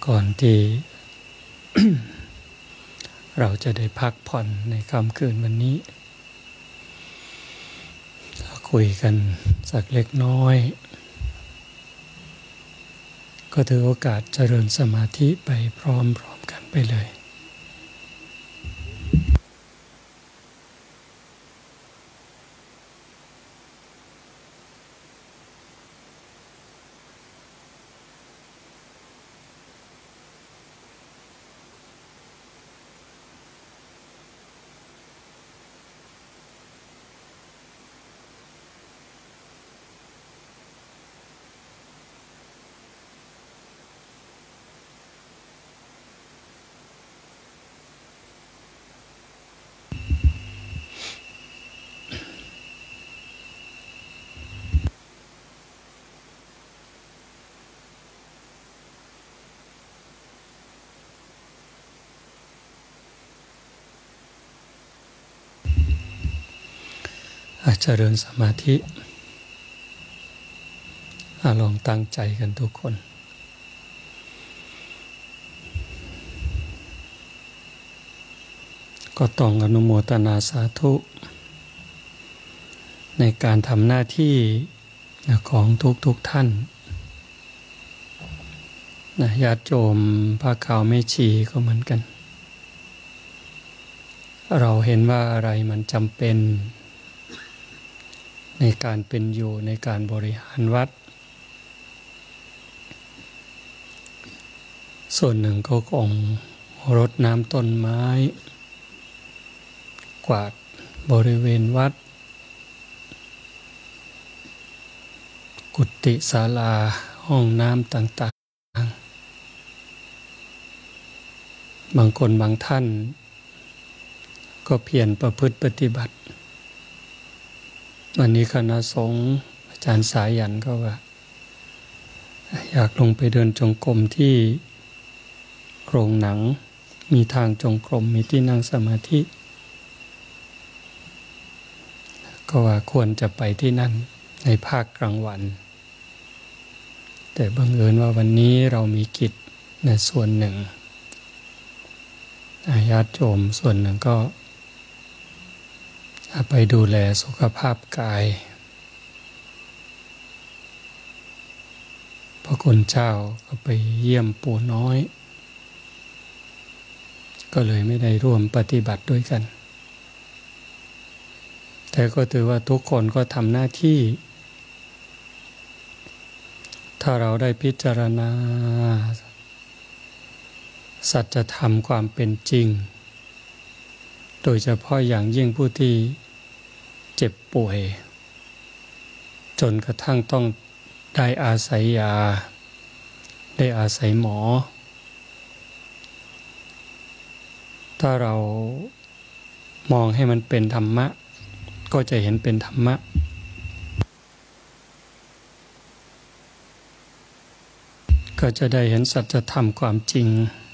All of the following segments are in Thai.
ก่อนที่ เราจะได้พักผ่อนในค่ำคืนวันนี้คุยกันสักเล็กน้อยก็ถือโอกาสเจริญสมาธิไปพร้อมๆกันไปเลยเจริญสมาธิลองตั้งใจกันทุกคนก็ต้องอนุโมทนาสาธุในการทำหน้าที่ของทุกท่านญาติโยมพระขาวแม่ชีก็เหมือนกันเราเห็นว่าอะไรมันจำเป็นในการเป็นอยู่ในการบริหารวัดส่วนหนึ่งก็คงรดน้ำต้นไม้กวาดบริเวณวัดกุฏิศาลาห้องน้ำต่างๆบางคนบางท่านก็เพียรประพฤติปฏิบัติวันนี้คณะสงฆ์อาจารย์สายันก็ว่าอยากลงไปเดินจงกรมที่โรงหนังมีทางจงกรมมีที่นั่งสมาธิก็ว่าควรจะไปที่นั่นในภาคกลางวันแต่บังเอิญว่าวันนี้เรามีกิจในส่วนหนึ่งญาติโยมส่วนหนึ่งก็ไปดูแลสุขภาพกายพระคุณเจ้าก็ไปเยี่ยมปู่น้อยก็เลยไม่ได้ร่วมปฏิบัติด้วยกันแต่ก็ถือว่าทุกคนก็ทำหน้าที่ถ้าเราได้พิจารณาสัจธรรมความเป็นจริงโดยเฉพาะอย่างยิ่งผู้ที่เจ็บป่วยจนกระทั่งต้องได้อาศัยยาได้อาศัยหมอถ้าเรามองให้มันเป็นธรรมะก็จะเห็นเป็นธรรมะก็จะได้เห็นสัจธรรมความจริง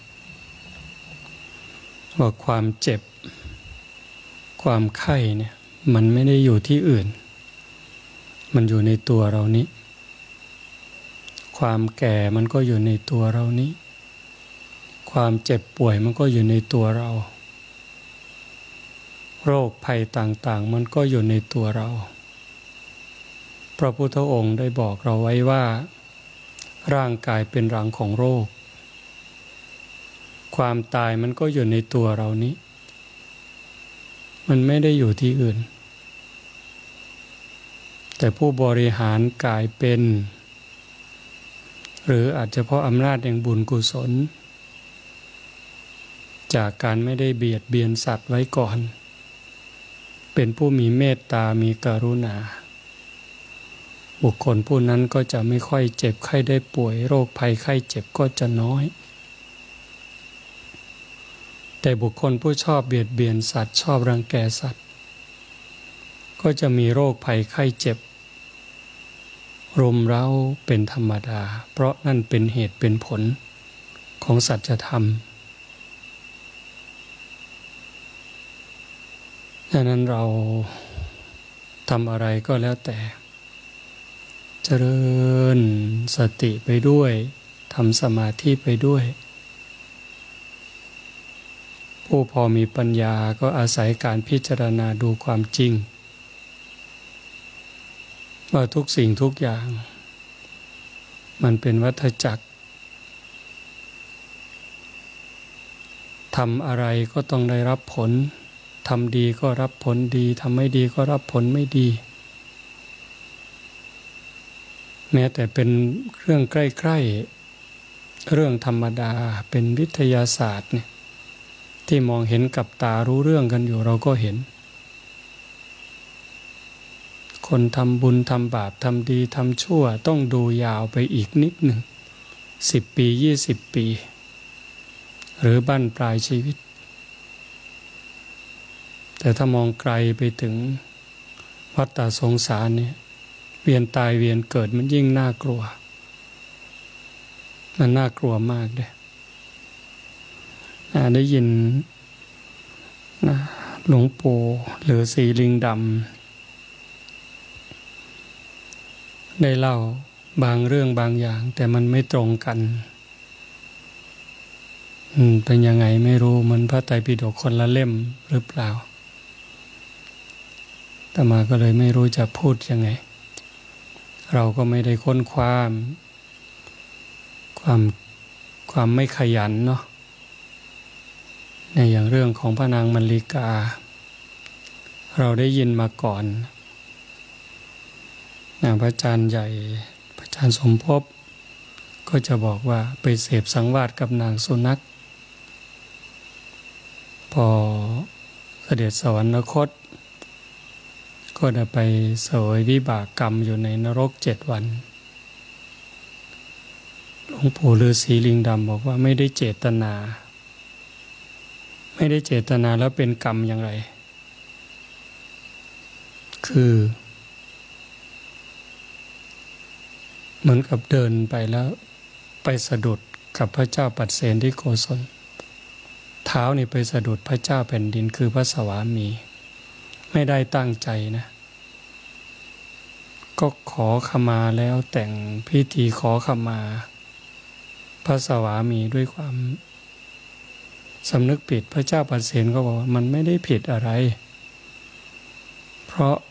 ว่าความเจ็บความไข้เนี่ยมันไม่ได้อยู่ที่อื่นมันอยู่ในตัวเรานี้ความแก่มันก็อยู่ในตัวเรานี้ความเจ็บป่วยมันก็อยู่ในตัวเราโรคภัยต่างๆมันก็อยู่ในตัวเราพระพุทธองค์ได้บอกเราไว้ว่าร่างกายเป็นรังของโรคความตายมันก็อยู่ในตัวเรานี้มันไม่ได้อยู่ที่อื่นแต่ผู้บริหารกายเป็นหรืออาจจะเพราะอำนาจแห่งบุญกุศลจากการไม่ได้เบียดเบียนสัตว์ไว้ก่อนเป็นผู้มีเมตตามีกรุณาบุคคลผู้นั้นก็จะไม่ค่อยเจ็บไข้ได้ป่วยโรคภัยไข้เจ็บก็จะน้อยแต่บุคคลผู้ชอบเบียดเบียนสัตว์ชอบรังแกสัตว์ก็จะมีโรคภัยไข้เจ็บรุมเร้าเป็นธรรมดาเพราะนั่นเป็นเหตุเป็นผลของสัจธรรมดังนั้นเราทำอะไรก็แล้วแต่เจริญสติไปด้วยทำสมาธิไปด้วยผู้พอมีปัญญาก็อาศัยการพิจารณาดูความจริงว่าทุกสิ่งทุกอย่างมันเป็นวัฏจักรทำอะไรก็ต้องได้รับผลทำดีก็รับผลดีทำไม่ดีก็รับผลไม่ดีแม้แต่เป็นเรื่องใกล้ๆเรื่องธรรมดาเป็นวิทยาศาสตร์เนี่ยที่มองเห็นกับตารู้เรื่องกันอยู่เราก็เห็นคนทำบุญทำบาปทำดีทำชั่วต้องดูยาวไปอีกนิดหนึ่ง10 ปี20 ปีหรือบั้นปลายชีวิตแต่ถ้ามองไกลไปถึงวัฏสงสารเนี่ยเวียนตายเวียนเกิดมันยิ่งน่ากลัวมันน่ากลัวมากเลยได้ยินนะหลวงปู่หรือศรีลิงดำได้เล่าบางเรื่องบางอย่างแต่มันไม่ตรงกันเป็นยังไงไม่รู้มันพระไตรปิฎกคนละเล่มหรือเปล่าแต่มาก็เลยไม่รู้จะพูดยังไงเราก็ไม่ได้ค้นคว้าความไม่ขยันเนาะในอย่างเรื่องของพระนางมัลลิกาเราได้ยินมาก่อนพระอาจารย์ใหญ่พระอาจารย์สมภพก็จะบอกว่าไปเสพสังวาสกับนางสุนัขพอเสด็จสวรรคตก็ได้ไปเสวยวิบากกรรมอยู่ในนรก7 วันหลวงปู่ฤาษีลิงดำบอกว่าไม่ได้เจตนาแล้วเป็นกรรมอย่างไรคือเหมือนกับเดินไปแล้วไปสะดุดกับพระเจ้าปัดเสนที่โกศลเท้านี่ไปสะดุดพระเจ้าแผ่นดินคือพระสวามีไม่ได้ตั้งใจนะก็ขอขมาแล้วแต่งพิธีขอขมาพระสวามีด้วยความสำนึกผิดพระเจ้าปัดเสนก็บอกว่ามันไม่ได้ผิดอะไรเพราะ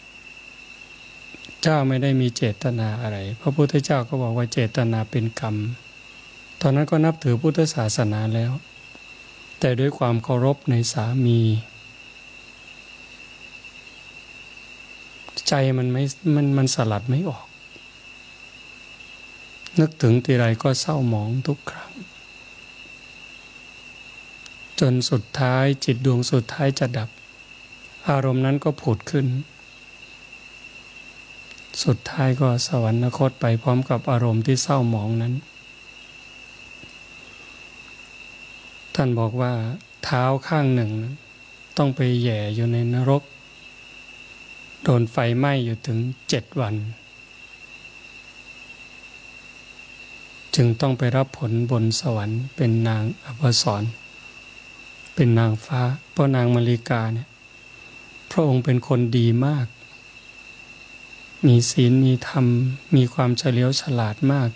เจ้าไม่ได้มีเจตนาอะไรพระพุทธเจ้าก็บอกว่าเจตนาเป็นกรรมตอนนั้นก็นับถือพุทธศาสนาแล้วแต่ด้วยความเคารพในสามีใจมันสลัดไม่ออกนึกถึงทีไรก็เศร้าหมองทุกครั้งจนสุดท้ายจิตดวงสุดท้ายจะดับอารมณ์นั้นก็ผุดขึ้นสุดท้ายก็สวรรคตไปพร้อมกับอารมณ์ที่เศร้าหมองนั้นท่านบอกว่าเท้าข้างหนึ่งต้องไปแหย่อยู่ในนรกโดนไฟไหม้อยู่ถึง7 วันจึงต้องไปรับผลบนสวรรค์เป็นนางอัปสรเป็นนางฟ้าเพราะนางมัลลิกาเนี่ยพระองค์เป็นคนดีมากมีศีลมีธรรมมีความเฉลียวฉลาดมาก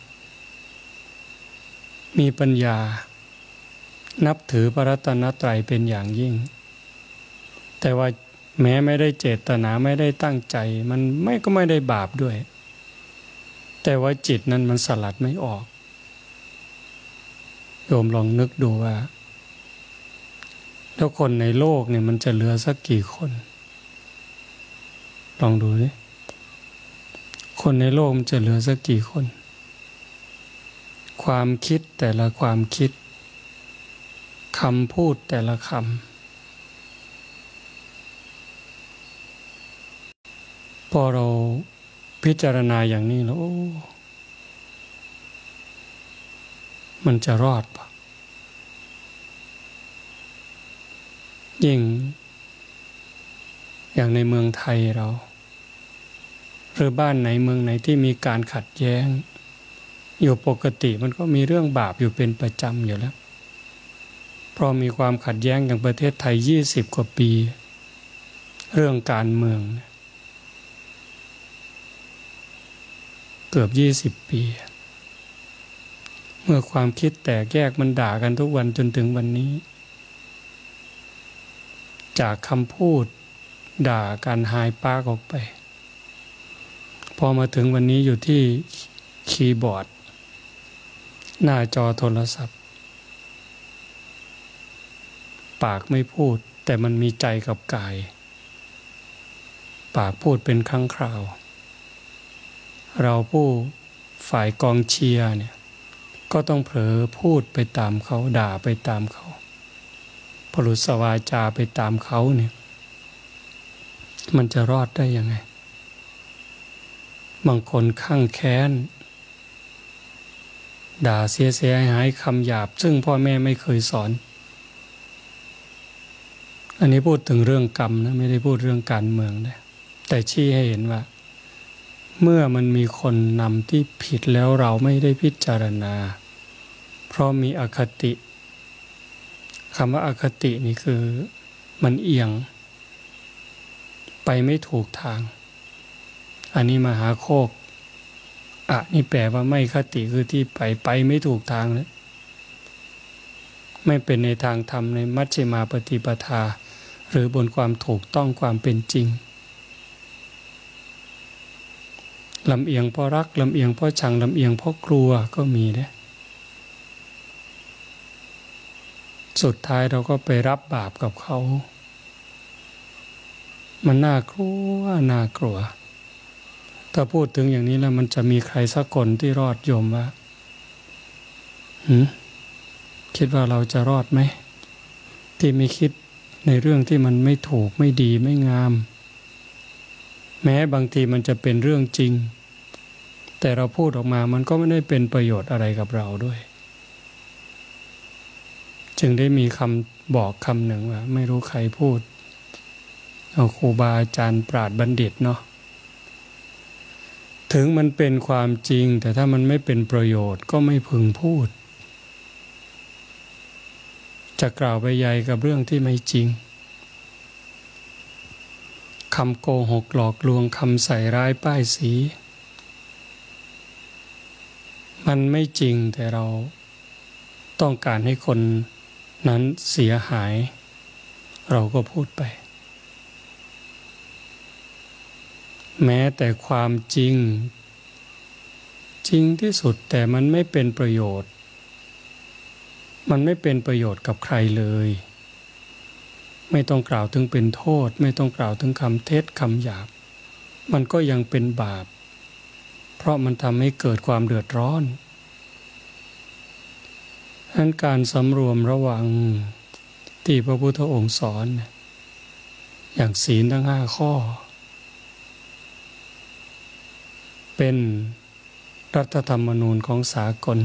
มีปัญญานับถือพระรัตนตรัยเป็นอย่างยิ่งแต่ว่าแม้ไม่ได้เจตนาไม่ได้ตั้งใจมันก็ไม่ได้บาปด้วยแต่ว่าจิตนั้นมันสลัดไม่ออกโยมลองนึกดูว่าแล้วคนในโลกเนี่ยมันจะเหลือสักกี่คนลองดูดิคนในโลกมันจะเหลือสักกี่คนความคิดแต่ละความคิดคำพูดแต่ละคำพอเราพิจารณาอย่างนี้แล้วมันจะรอดปะยิ่งอย่างในเมืองไทยเราหรือบ้านไหนเมืองไหนที่มีการขัดแย้งอยู่ปกติมันก็มีเรื่องบาปอยู่เป็นประจำอยู่แล้วเพราะมีความขัดแย้งอย่างประเทศไทย20 กว่าปีเรื่องการเมืองเกือบ20 ปีเมื่อความคิดแตกแยกมันด่ากันทุกวันจนถึงวันนี้จากคำพูดด่าการหายปากออกไปพอมาถึงวันนี้อยู่ที่คีย์บอร์ดหน้าจอโทรศัพท์ปากไม่พูดแต่มันมีใจกับกายปากพูดเป็นครั้งคราวเราผู้ฝ่ายกองเชียร์เนี่ยก็ต้องเผลอพูดไปตามเขาด่าไปตามเขาพลุสวาจาไปตามเขาเนี่ยมันจะรอดได้ยังไงบางคนข้างแค้นด่าเสียหายคำหยาบซึ่งพ่อแม่ไม่เคยสอนอันนี้พูดถึงเรื่องกรรมนะไม่ได้พูดเรื่องการเมืองนะแต่ชี้ให้เห็นว่าเมื่อมันมีคนนำที่ผิดแล้วเราไม่ได้พิจารณาเพราะมีอคติคำว่าอคตินี่คือมันเอียงไปไม่ถูกทางอันนี้มหาโคกนี่แปลว่าไม่คติคือที่ไปไม่ถูกทางเลยไม่เป็นในทางธรรมในมัชฌิมาปฏิปทาหรือบนความถูกต้องความเป็นจริงลำเอียงเพราะรักลำเอียงเพราะชังลำเอียงเพราะกลัวก็มีนะสุดท้ายเราก็ไปรับบาปกับเขามันน่ากลัวถ้าพูดถึงอย่างนี้แล้วมันจะมีใครสักคนที่รอดโยมว่าคิดว่าเราจะรอดไหมที่ไม่คิดในเรื่องที่มันไม่ถูกไม่ดีไม่งามแม้บางทีมันจะเป็นเรื่องจริงแต่เราพูดออกมามันก็ไม่ได้เป็นประโยชน์อะไรกับเราด้วยจึงได้มีคำบอกคำหนึ่งว่าไม่รู้ใครพูดเอาครูบาอาจารย์ปราชญ์บัณฑิตเนาะถึงมันเป็นความจริงแต่ถ้ามันไม่เป็นประโยชน์ก็ไม่พึงพูดจะกล่าวไปใหญ่กับเรื่องที่ไม่จริงคำโกหกหลอกลวงคำใส่ร้ายป้ายสีมันไม่จริงแต่เราต้องการให้คนนั้นเสียหายเราก็พูดไปแม้แต่ความจริงที่สุดแต่มันไม่เป็นประโยชน์มันไม่เป็นประโยชน์กับใครเลยไม่ต้องกล่าวถึงเป็นโทษไม่ต้องกล่าวถึงคำเท็จคำหยาบมันก็ยังเป็นบาปเพราะมันทำให้เกิดความเดือดร้อนดังนั้นการสำรวมระวังที่พระพุทธองค์สอนอย่างศีลทั้ง5 ข้อเป็นรัฐธรรมนูญของสากล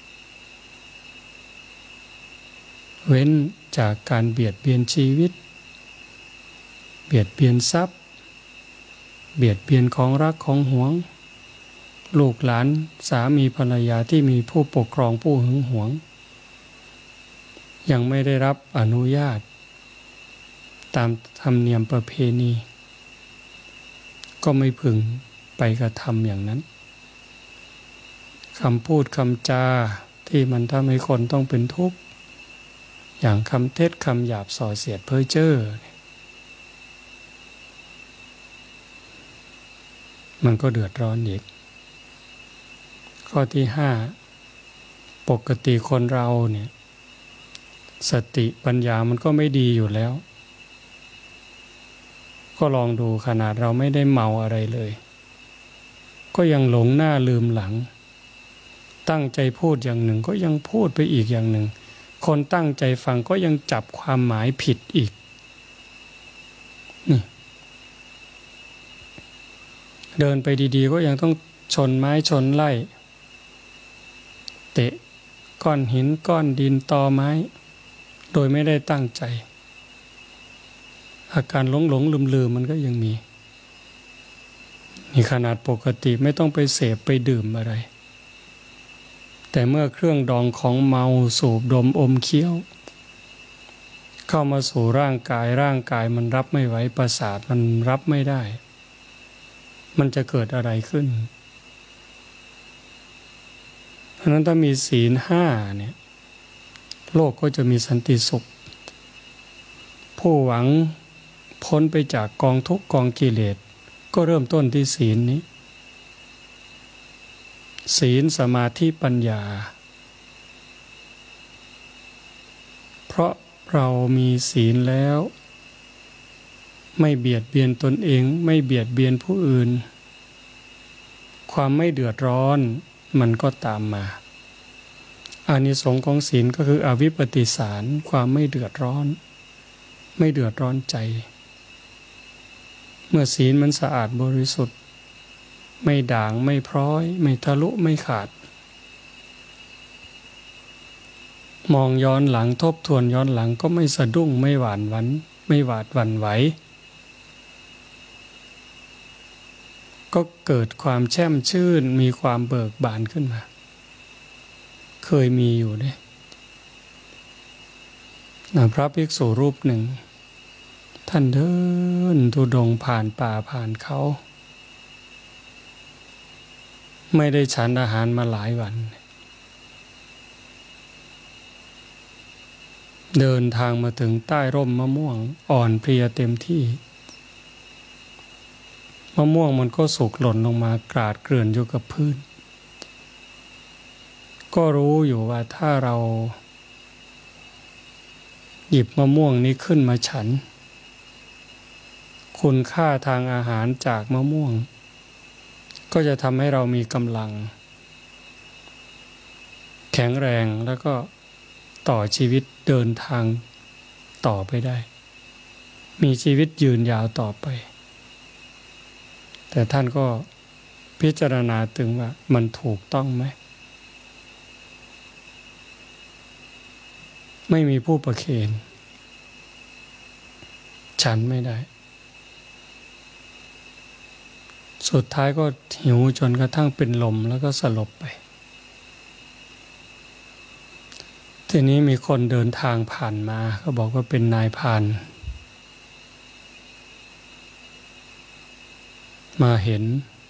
เว้นจากการเบียดเบียนชีวิตเบียดเบียนทรัพย์เบียดเบียนของรักของหวงลูกหลานสามีภรรยาที่มีผู้ปกครองผู้หึงหวงยังไม่ได้รับอนุญาตตามธรรมเนียมประเพณีก็ไม่พึงไปกระทำอย่างนั้นคำพูดคำจาที่มันทำให้คนต้องเป็นทุกข์อย่างคำเท็จคำหยาบส่อเสียดเพ้อเจ้อมันก็เดือดร้อนอีกข้อที่5ปกติคนเราเนี่ยสติปัญญามันก็ไม่ดีอยู่แล้วก็ลองดูขนาดเราไม่ได้เมาอะไรเลยก็ยังหลงหน้าลืมหลังตั้งใจพูดอย่างหนึ่งก็ยังพูดไปอีกอย่างหนึ่งคนตั้งใจฟังก็ยังจับความหมายผิดอีกนี่เดินไปดีๆก็ยังต้องชนไม้ชนไร่เตะก้อนหินก้อนดินตอไม้โดยไม่ได้ตั้งใจอาการหลงลืมมันก็ยังมีนี่ขนาดปกติไม่ต้องไปเสพไปดื่มอะไรแต่เมื่อเครื่องดองของเมาสูบดมอมเคี้ยวเข้ามาสู่ร่างกายมันรับไม่ไหวประสาทมันรับไม่ได้มันจะเกิดอะไรขึ้นเพราะนั้นถ้ามีศีล5เนี่ยโลกก็จะมีสันติสุขผู้หวังพ้นไปจากกองทุกข์กองกิเลสก็เริ่มต้นที่ศีลนี้ศีลสมาธิปัญญาเพราะเรามีศีลแล้วไม่เบียดเบียนตนเองไม่เบียดเบียนผู้อื่นความไม่เดือดร้อนมันก็ตามมาอานิสงส์ของศีลก็คืออวิปปิสารความไม่เดือดร้อนไม่เดือดร้อนใจเมื่อศีลมันสะอาดบริสุทธิ์ไม่ด่างไม่พร้อยไม่ทะลุไม่ขาดมองย้อนหลังทบทวนย้อนหลังก็ไม่สะดุ้งไม่หวาดหวั่นไม่หวาดหวั่นไหวก็เกิดความแช่มชื่นมีความเบิกบานขึ้นมาเคยมีอยู่เนี่ยพระภิกษุรูปหนึ่งท่านเดินธุดงค์ผ่านป่าผ่านเขาไม่ได้ฉันอาหารมาหลายวันเดินทางมาถึงใต้ร่มมะม่วงอ่อนเพลียเต็มที่มะม่วงมันก็สุกหล่นลงมากราดเกลื่อนอยู่กับพื้นก็รู้อยู่ว่าถ้าเราหยิบมะม่วงนี้ขึ้นมาฉันคุณค่าทางอาหารจากมะม่วงก็จะทำให้เรามีกำลังแข็งแรงแล้วก็ต่อชีวิตเดินทางต่อไปได้มีชีวิตยืนยาวต่อไปแต่ท่านก็พิจารณาถึงว่ามันถูกต้องไหมไม่มีผู้ประเคนฉันไม่ได้สุดท้ายก็หิวจนกระทั่งเป็นลมแล้วก็สลบไปทีนี้มีคนเดินทางผ่านมาก็บอกว่าเป็นนายพรานมาเห็น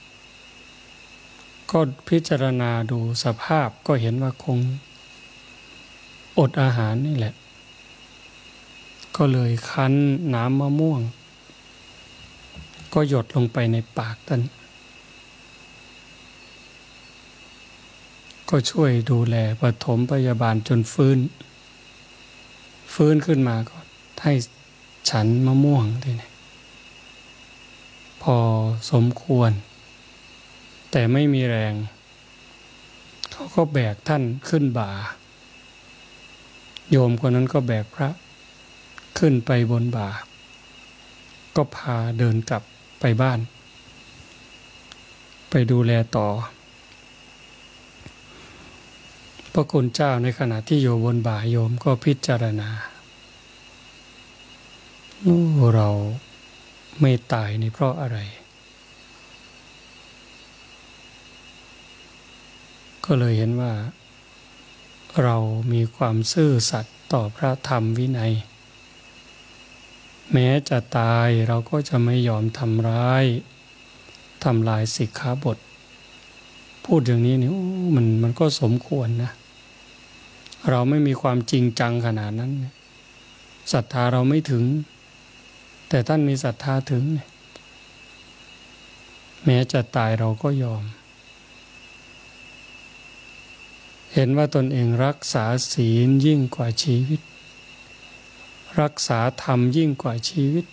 ก็พิจารณาดูสภาพก็เห็นว่าคงอดอาหารนี่แหละก็เลยคั้นน้ำมะม่วงก็หยดลงไปในปากท่านก็ช่วยดูแลปฐมพยาบาลจนฟื้นขึ้นมาก็ให้ฉันมะม่วงทีนี้พอสมควรแต่ไม่มีแรงเขาก็แบกท่านขึ้นบ่าโยมคนนั้นก็แบกพระขึ้นไปบนบ่าก็พาเดินกลับไปบ้านไปดูแลต่อพระคุณเจ้าในขณะที่อยู่บนบ่าโยมก็พิจารณาเราไม่ตายนี่เพราะอะไรก็เลยเห็นว่าเรามีความซื่อสัตย์ต่อพระธรรมวินัยแม้จะตายเราก็จะไม่ยอมทำร้ายทำลายสิกขาบทพูดอย่างนี้นี่มันก็สมควรนะเราไม่มีความจริงจังขนาดนั้นศรัทธาเราไม่ถึงแต่ท่านมีศรัทธาถึงแม้จะตายเราก็ยอมเห็นว่าตนเองรักษาศีลยิ่งกว่าชีวิตรักษาธรรมยิ่งกว่าชีวิต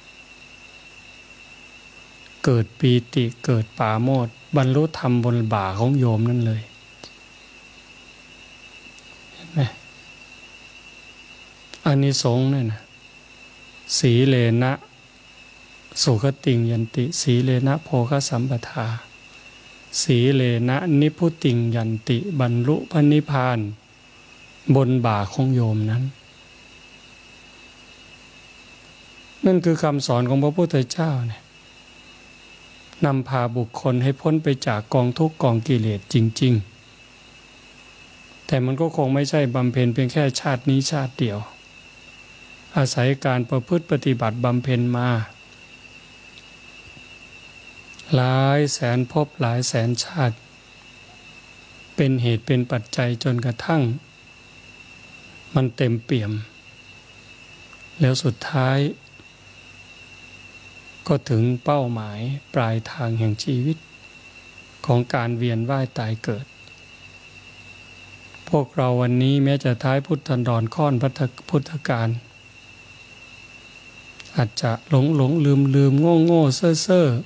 เกิดปีติเกิดปราโมทย์บรรลุธรรมบนบ่าของโยมนั่นเลยเห็นไหมอานิสงส์นั่นนะสีเลนะสุขติงยันติสีเลนะโภคสัมปทาสีเลนะนิพุติงยันติบรรลุพระนิพพานบนบ่าของโยมนั้นนั่นคือคำสอนของพระพุทธเจ้าเนี่ยนำพาบุคคลให้พ้นไปจากกองทุกข์กองกิเลสจริงๆแต่มันก็คงไม่ใช่บำเพ็ญเพียงแค่ชาตินี้ชาติเดียวอาศัยการประพฤติปฏิบัติบำเพ็ญมาหลายแสนภพหลายแสนชาติเป็นเหตุเป็นปัจจัยจนกระทั่งมันเต็มเปี่ยมแล้วสุดท้ายก็ถึงเป้าหมายปลายทางแห่งชีวิตของการเวียนว่ายตายเกิดพวกเราวันนี้แม้จะท้ายพุทธันดรค่อนพุทธกาลอาจจะหลงลืมโง่เซ่อ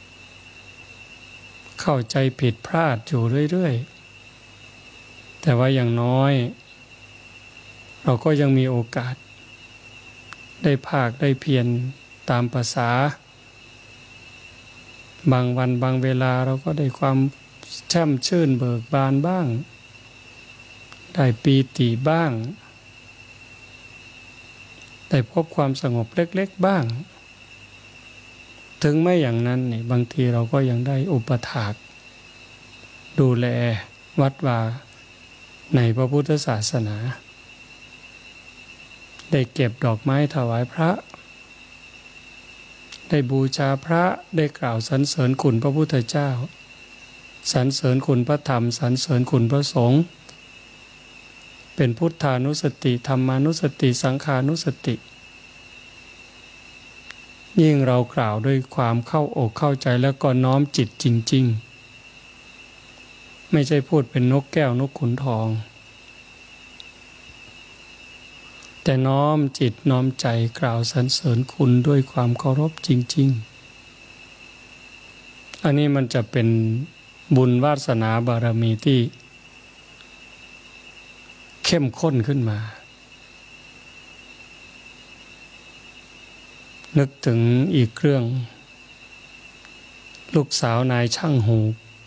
เข้าใจผิดพลาดอยู่เรื่อยๆแต่ว่าอย่างน้อยเราก็ยังมีโอกาสได้ภาคได้เพียรตามภาษาบางวันบางเวลาเราก็ได้ความแช่มชื่นเบิกบานบ้างได้ปีติบ้างได้พบความสงบเล็กๆบ้างถึงไม่อย่างนั้นนี่บางทีเราก็ยังได้อุปถากดูแลวัดวาในพระพุทธศาสนาได้เก็บดอกไม้ถวายพระได้บูชาพระได้กล่าวสรรเสริญคุณพระพุทธเจ้าสรรเสริญคุณพระธรรมสรรเสริญคุณพระสงฆ์เป็นพุทธานุสติธรรมานุสติสังฆานุสติยิ่งเรากล่าวด้วยความเข้าอกเข้าใจแล้วก็น้อมจิตจริงๆไม่ใช่พูดเป็นนกแก้วนกขุนทองแต่น้อมจิตน้อมใจกล่าวสรรเสริญคุณด้วยความเคารพจริงๆอันนี้มันจะเป็นบุญวาสนาบารมีที่เข้มข้นขึ้นมานึกถึงอีกเรื่องลูกสาวนายช่างหู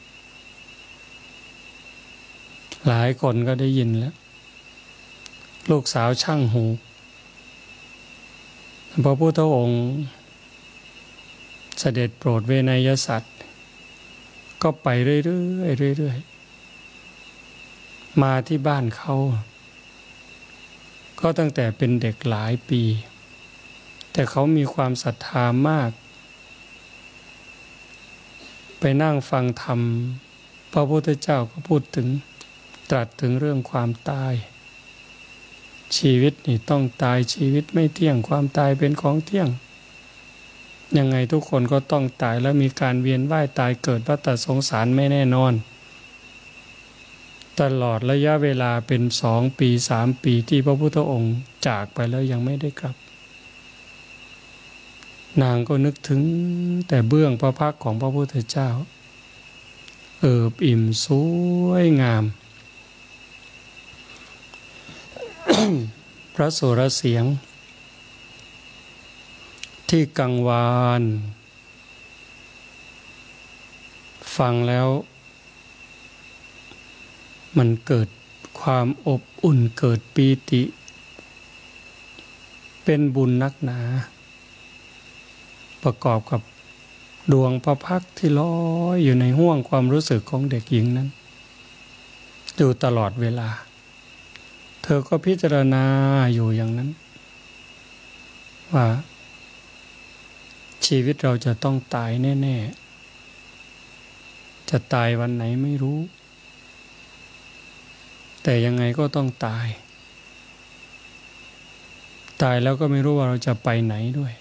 หลายคนก็ได้ยินแล้วลูกสาวช่างหูพระพุทธองค์เสด็จโปรดเวนยสัตว์ก็ไปเรื่อยๆมาที่บ้านเขาก็ตั้งแต่เป็นเด็กหลายปีแต่เขามีความศรัทธามากไปนั่งฟังธรรมพระพุทธเจ้าก็พูดถึงตรัสถึงเรื่องความตายชีวิตนี่ต้องตายชีวิตไม่เที่ยงความตายเป็นของเที่ยงยังไงทุกคนก็ต้องตายแล้วมีการเวียนว่ายตายเกิดวัฏสงสารไม่แน่นอนตลอดระยะเวลาเป็น2 ปี3 ปีที่พระพุทธองค์จากไปแล้วยังไม่ได้กลับนางก็นึกถึงแต่เบื้องพระพักตร์ของพระพุทธเจ้าเอิบอิ่มสวยงาม พระสุรเสียงที่กังวานฟังแล้วมันเกิดความอบอุ่นเกิดปีติเป็นบุญนักหนาประกอบกับดวงพระพักตร์ที่ลอยอยู่ในห้วงความรู้สึกของเด็กหญิงนั้นอยู่ตลอดเวลาเธอก็พิจารณาอยู่อย่างนั้นว่าชีวิตเราจะต้องตายแน่ๆจะตายวันไหนไม่รู้แต่ยังไงก็ต้องตายแล้วก็ไม่รู้ว่าเราจะไปไหนด้วย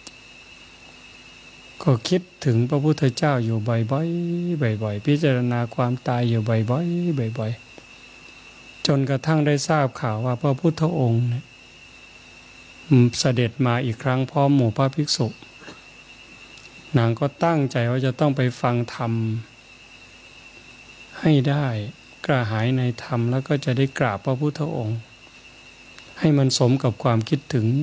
ก็คิดถึงพระพุทธเจ้าอยู่บ่อยๆพิจารณาความตายอยู่บ่อยๆจนกระทั่งได้ทราบข่าวว่าพระพุทธองค์เสด็จมาอีกครั้งพร้อมหมู่พระภิกษุนางก็ตั้งใจว่าจะต้องไปฟังธรรมให้ได้กระหายในธรรมแล้วก็จะได้กราบพระพุทธองค์ให้มันสมกับความคิดถึง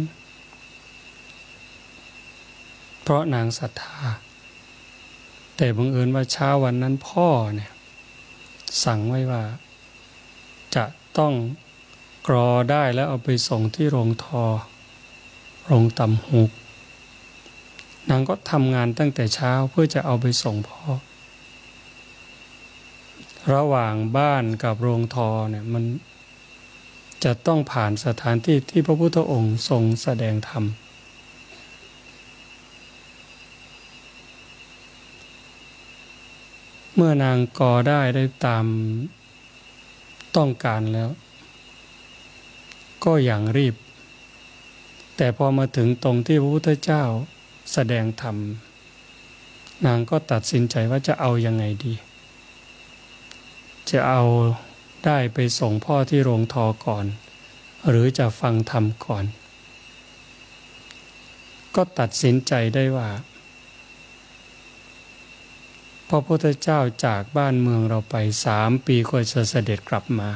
เพราะนางศรัทธาแต่บังเอิญว่าเช้าวันนั้นพ่อเนี่ยสั่งไว้ว่าจะต้องกรอได้แล้วเอาไปส่งที่โรงทอโรงตำหุกนางก็ทำงานตั้งแต่เช้าเพื่อจะเอาไปส่งพ่อระหว่างบ้านกับโรงทอเนี่ยมันจะต้องผ่านสถานที่ที่พระพุทธองค์ทรงแสดงธรรมเมื่อนางกอได้ตามต้องการแล้วก็อย่างรีบแต่พอมาถึงตรงที่พระพุทธเจ้าแสดงธรรมนางก็ตัดสินใจว่าจะเอายังไงดีจะเอาได้ไปส่งพ่อที่โรงทอก่อนหรือจะฟังธรรมก่อนก็ตัดสินใจได้ว่าพระพุทธเจ้าจากบ้านเมืองเราไป3 ปีก็จะเสด็จกลับมา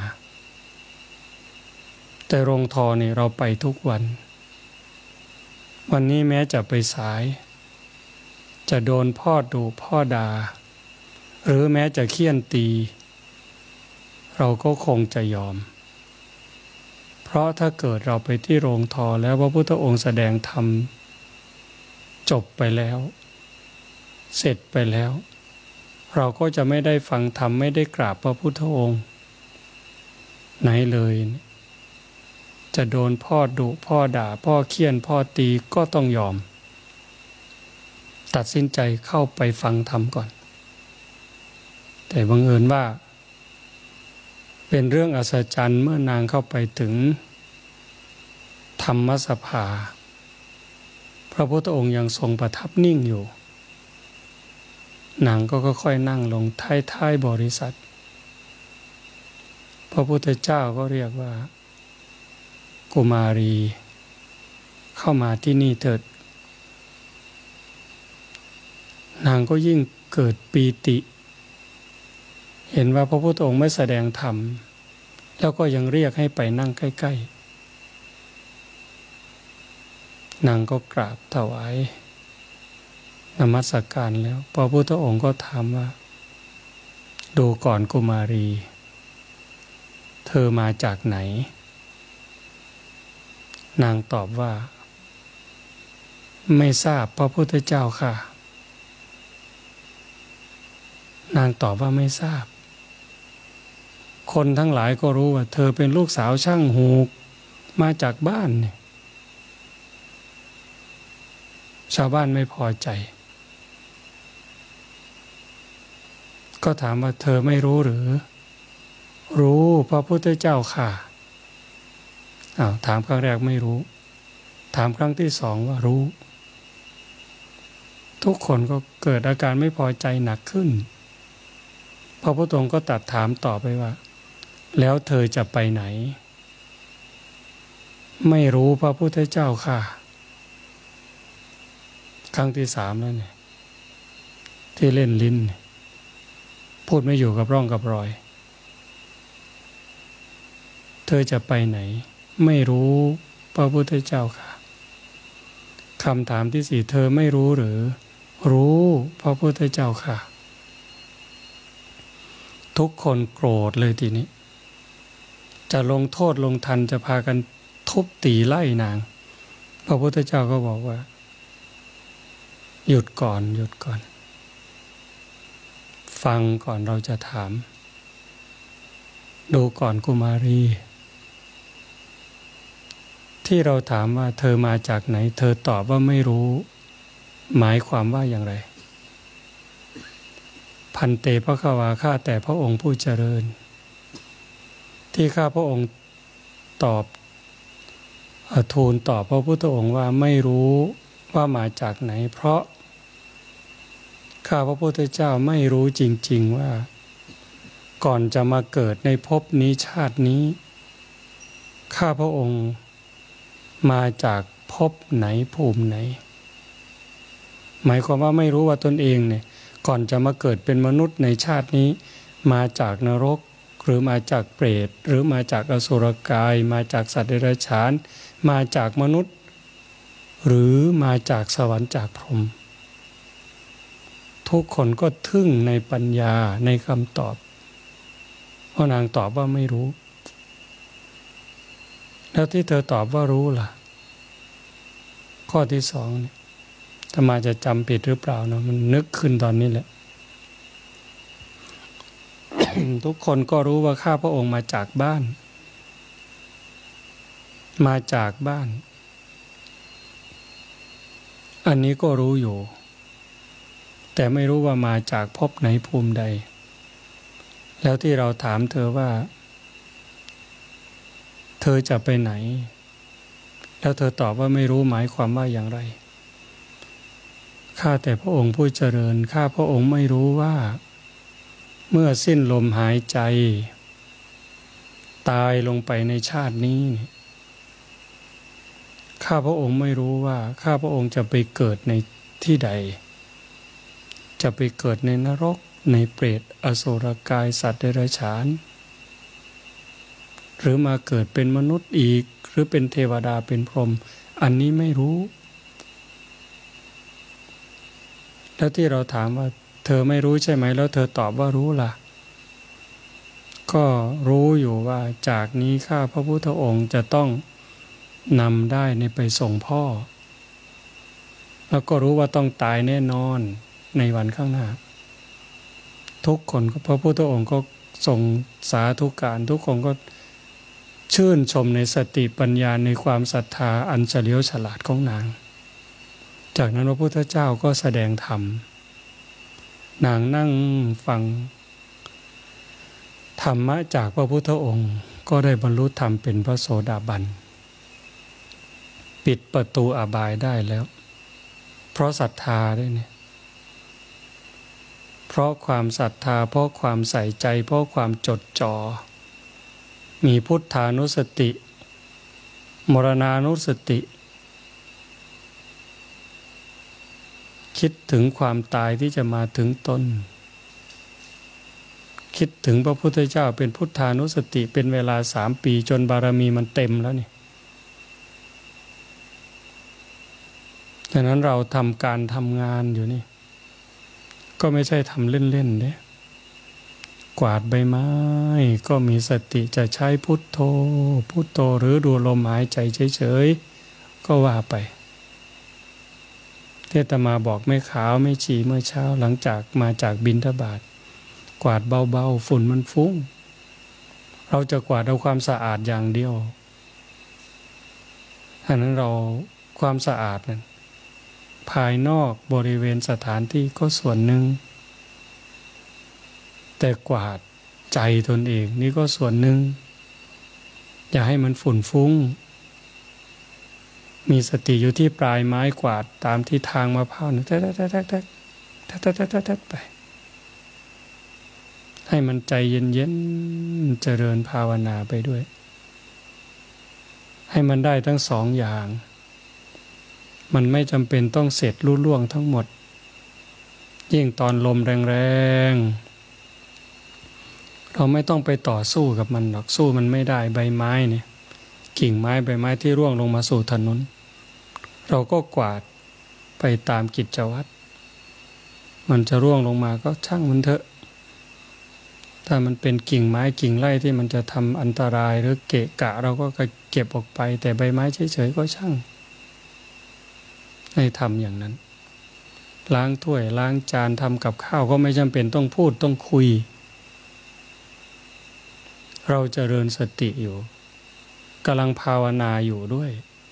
แต่โรงทอนี่เราไปทุกวันวันนี้แม้จะไปสายจะโดนพ่อดุพ่อด่าหรือแม้จะเฆี่ยนตีเราก็คงจะยอมเพราะถ้าเกิดเราไปที่โรงทอแล้วพระพุทธองค์แสดงธรรมจบไปแล้วเสร็จไปแล้วเราก็จะไม่ได้ฟังธรรมไม่ได้กราบพระพุทธองค์ไหนเลยจะโดนพ่อดุพ่อด่าพ่อเฆี่ยนพ่อตีก็ต้องยอมตัดสินใจเข้าไปฟังธรรมก่อนแต่บังเอิญว่าเป็นเรื่องอัศจรรย์เมื่อนางเข้าไปถึงธรรมสภาพระพุทธองค์ยังทรงประทับนิ่งอยู่นางก็ค่อยๆนั่งลงท้ายบริษัทพระพุทธเจ้าก็เรียกว่ากุมารีเข้ามาที่นี่เถิดนางก็ยิ่งเกิดปีติเห็นว่าพระพุทธองค์ไม่แสดงธรรมแล้วก็ยังเรียกให้ไปนั่งใกล้ๆนางก็กราบถวายนมัสการแล้วพระพุทธองค์ก็ถามว่าดูก่อนกุมารีเธอมาจากไหนนางตอบว่าไม่ทราบพระพุทธเจ้าค่ะนางตอบว่าไม่ทราบคนทั้งหลายก็รู้ว่าเธอเป็นลูกสาวช่างหูกมาจากบ้านเนี่ยชาวบ้านไม่พอใจก็ถามว่าเธอไม่รู้หรือรู้พระพุทธเจ้าค่ะถามครั้งแรกไม่รู้ถามครั้งที่2ว่ารู้ทุกคนก็เกิดอาการไม่พอใจหนักขึ้นพระพุทธองค์ก็ตรัสถามต่อไปว่าแล้วเธอจะไปไหนไม่รู้พระพุทธเจ้าค่ะครั้งที่3แล้วเนี่ยที่เล่นลิ้นพูดไม่อยู่กับร่องกับรอยเธอจะไปไหนไม่รู้พระพุทธเจ้าค่ะคำถามที่4เธอไม่รู้หรือรู้พระพุทธเจ้าค่ะทุกคนโกรธเลยทีนี้จะลงโทษลงทันจะพากันทุบตีไล่นางพระพุทธเจ้าก็บอกว่าหยุดก่อนฟังก่อนเราจะถามดูก่อนกุมารีที่เราถามว่าเธอมาจากไหนเธอตอบว่าไม่รู้หมายความว่าอย่างไรพันเตภควาข้าแต่พระองค์ผู้เจริญที่ข้าพระองค์ตอบทูลตอบพระพุทธองค์ว่าไม่รู้ว่ามาจากไหนเพราะข้าพระพุทธเจ้าไม่รู้จริงๆว่าก่อนจะมาเกิดในภพนี้ชาตินี้ข้าพระองค์มาจากภพไหนภูมิไหนหมายความว่าไม่รู้ว่าตนเองเนี่ยก่อนจะมาเกิดเป็นมนุษย์ในชาตินี้มาจากนรกหรือมาจากเปรตหรือมาจากอสุรกายมาจากสัตว์เดรัจฉานมาจากมนุษย์หรือมาจากสวรรค์จากพรหมทุกคนก็ทึ่งในปัญญาในคำตอบเพราะนางตอบว่าไม่รู้แล้วที่เธอตอบว่ารู้ล่ะข้อที่2เนี่ยถ้ามาจะจำผิดหรือเปล่าเนาะมันนึกขึ้นตอนนี้แหละ ทุกคนก็รู้ว่าข้าพระองค์มาจากบ้านอันนี้ก็รู้อยู่แต่ไม่รู้ว่ามาจากภพไหนภูมิใดแล้วที่เราถามเธอว่าเธอจะไปไหนแล้วเธอตอบว่าไม่รู้หมายความว่าอย่างไรข้าแต่พระองค์ผู้เจริญข้าพระองค์ไม่รู้ว่าเมื่อสิ้นลมหายใจตายลงไปในชาตินี้ข้าพระองค์ไม่รู้ว่าข้าพระองค์จะไปเกิดในที่ใดจะไปเกิดในนรกในเปรตอสุรกายสัตว์เดรัจฉานหรือมาเกิดเป็นมนุษย์อีกหรือเป็นเทวดาเป็นพรหมอันนี้ไม่รู้แล้วที่เราถามว่าเธอไม่รู้ใช่ไหมแล้วเธอตอบว่ารู้ล่ะก็รู้อยู่ว่าจากนี้ข้าพระพุทธองค์จะต้องนำได้ในไปส่งพ่อแล้วก็รู้ว่าต้องตายแน่นอนในวันข้างหน้าทุกคนพระพุทธองค์ก็ทรงสาธุการทุกคนก็ชื่นชมในสติปัญญาในความศรัทธาอันเฉลียวฉลาดของนางจากนั้นพระพุทธเจ้าก็แสดงธรรมนางนั่งฟังธรรมะจากพระพุทธองค์ก็ได้บรรลุธรรมเป็นพระโสดาบันปิดประตูอบายได้แล้วเพราะศรัทธาด้วยเนี่ยเพราะความศรัทธาเพราะความใส่ใจเพราะความจดจ่อมีพุทธานุสติมรณานุสติคิดถึงความตายที่จะมาถึงตนคิดถึงพระพุทธเจ้าเป็นพุทธานุสติเป็นเวลา3 ปีจนบารมีมันเต็มแล้วนี่ดังนั้นเราทำการทำงานอยู่นี่ก็ไม่ใช่ทำเล่นๆเนี่ยกวาดใบไม้ก็มีสติจะใช้พุทโธพุทโธหรือดูลมหายใจเฉยๆก็ว่าไปที่อาตมาบอกไม่ขาวไม่ฉี่เมื่อเช้าหลังจากมาจากบิณฑบาตกวาดเบาๆฝุ่นมันฟุ้งเราจะกวาดเอาความสะอาดอย่างเดียวฉะนั้นเราความสะอาดนั้นภายนอกบริเวณสถานที่ก็ส่วนหนึ่งแต่กวาดใจตนเองนี่ก็ส่วนหนึ่งอย่าให้มันฝุ่นฟุ้งมีสติอยู่ที่ปลายไม้กวาดตามที่ทางมะพร้าวแทะๆๆๆๆๆๆๆไปให้มันใจเย็นๆเจริญภาวนาไปด้วยให้มันได้ทั้งสองอย่างมันไม่จำเป็นต้องเสร็จลุล่วงทั้งหมดยิ่งตอนลมแรงๆเราไม่ต้องไปต่อสู้กับมันหรอกสู้มันไม่ได้ใบไม้เนี่ยกิ่งไม้ใบไม้ที่ร่วงลงมาสู่ถนนเราก็กวาดไปตามกิจวัตรมันจะร่วงลงมาก็ช่างมันเถอะถ้ามันเป็นกิ่งไม้กิ่งไร่ที่มันจะทำอันตรายหรือเกะกะเราก็เก็บออกไปแต่ใบไม้เฉยๆก็ช่างให้ทำอย่างนั้นล้างถ้วยล้างจานทำกับข้าวก็ไม่จำเป็นต้องพูดต้องคุยเราเจริญสติอยู่กำลังภาวนาอยู่ด้วย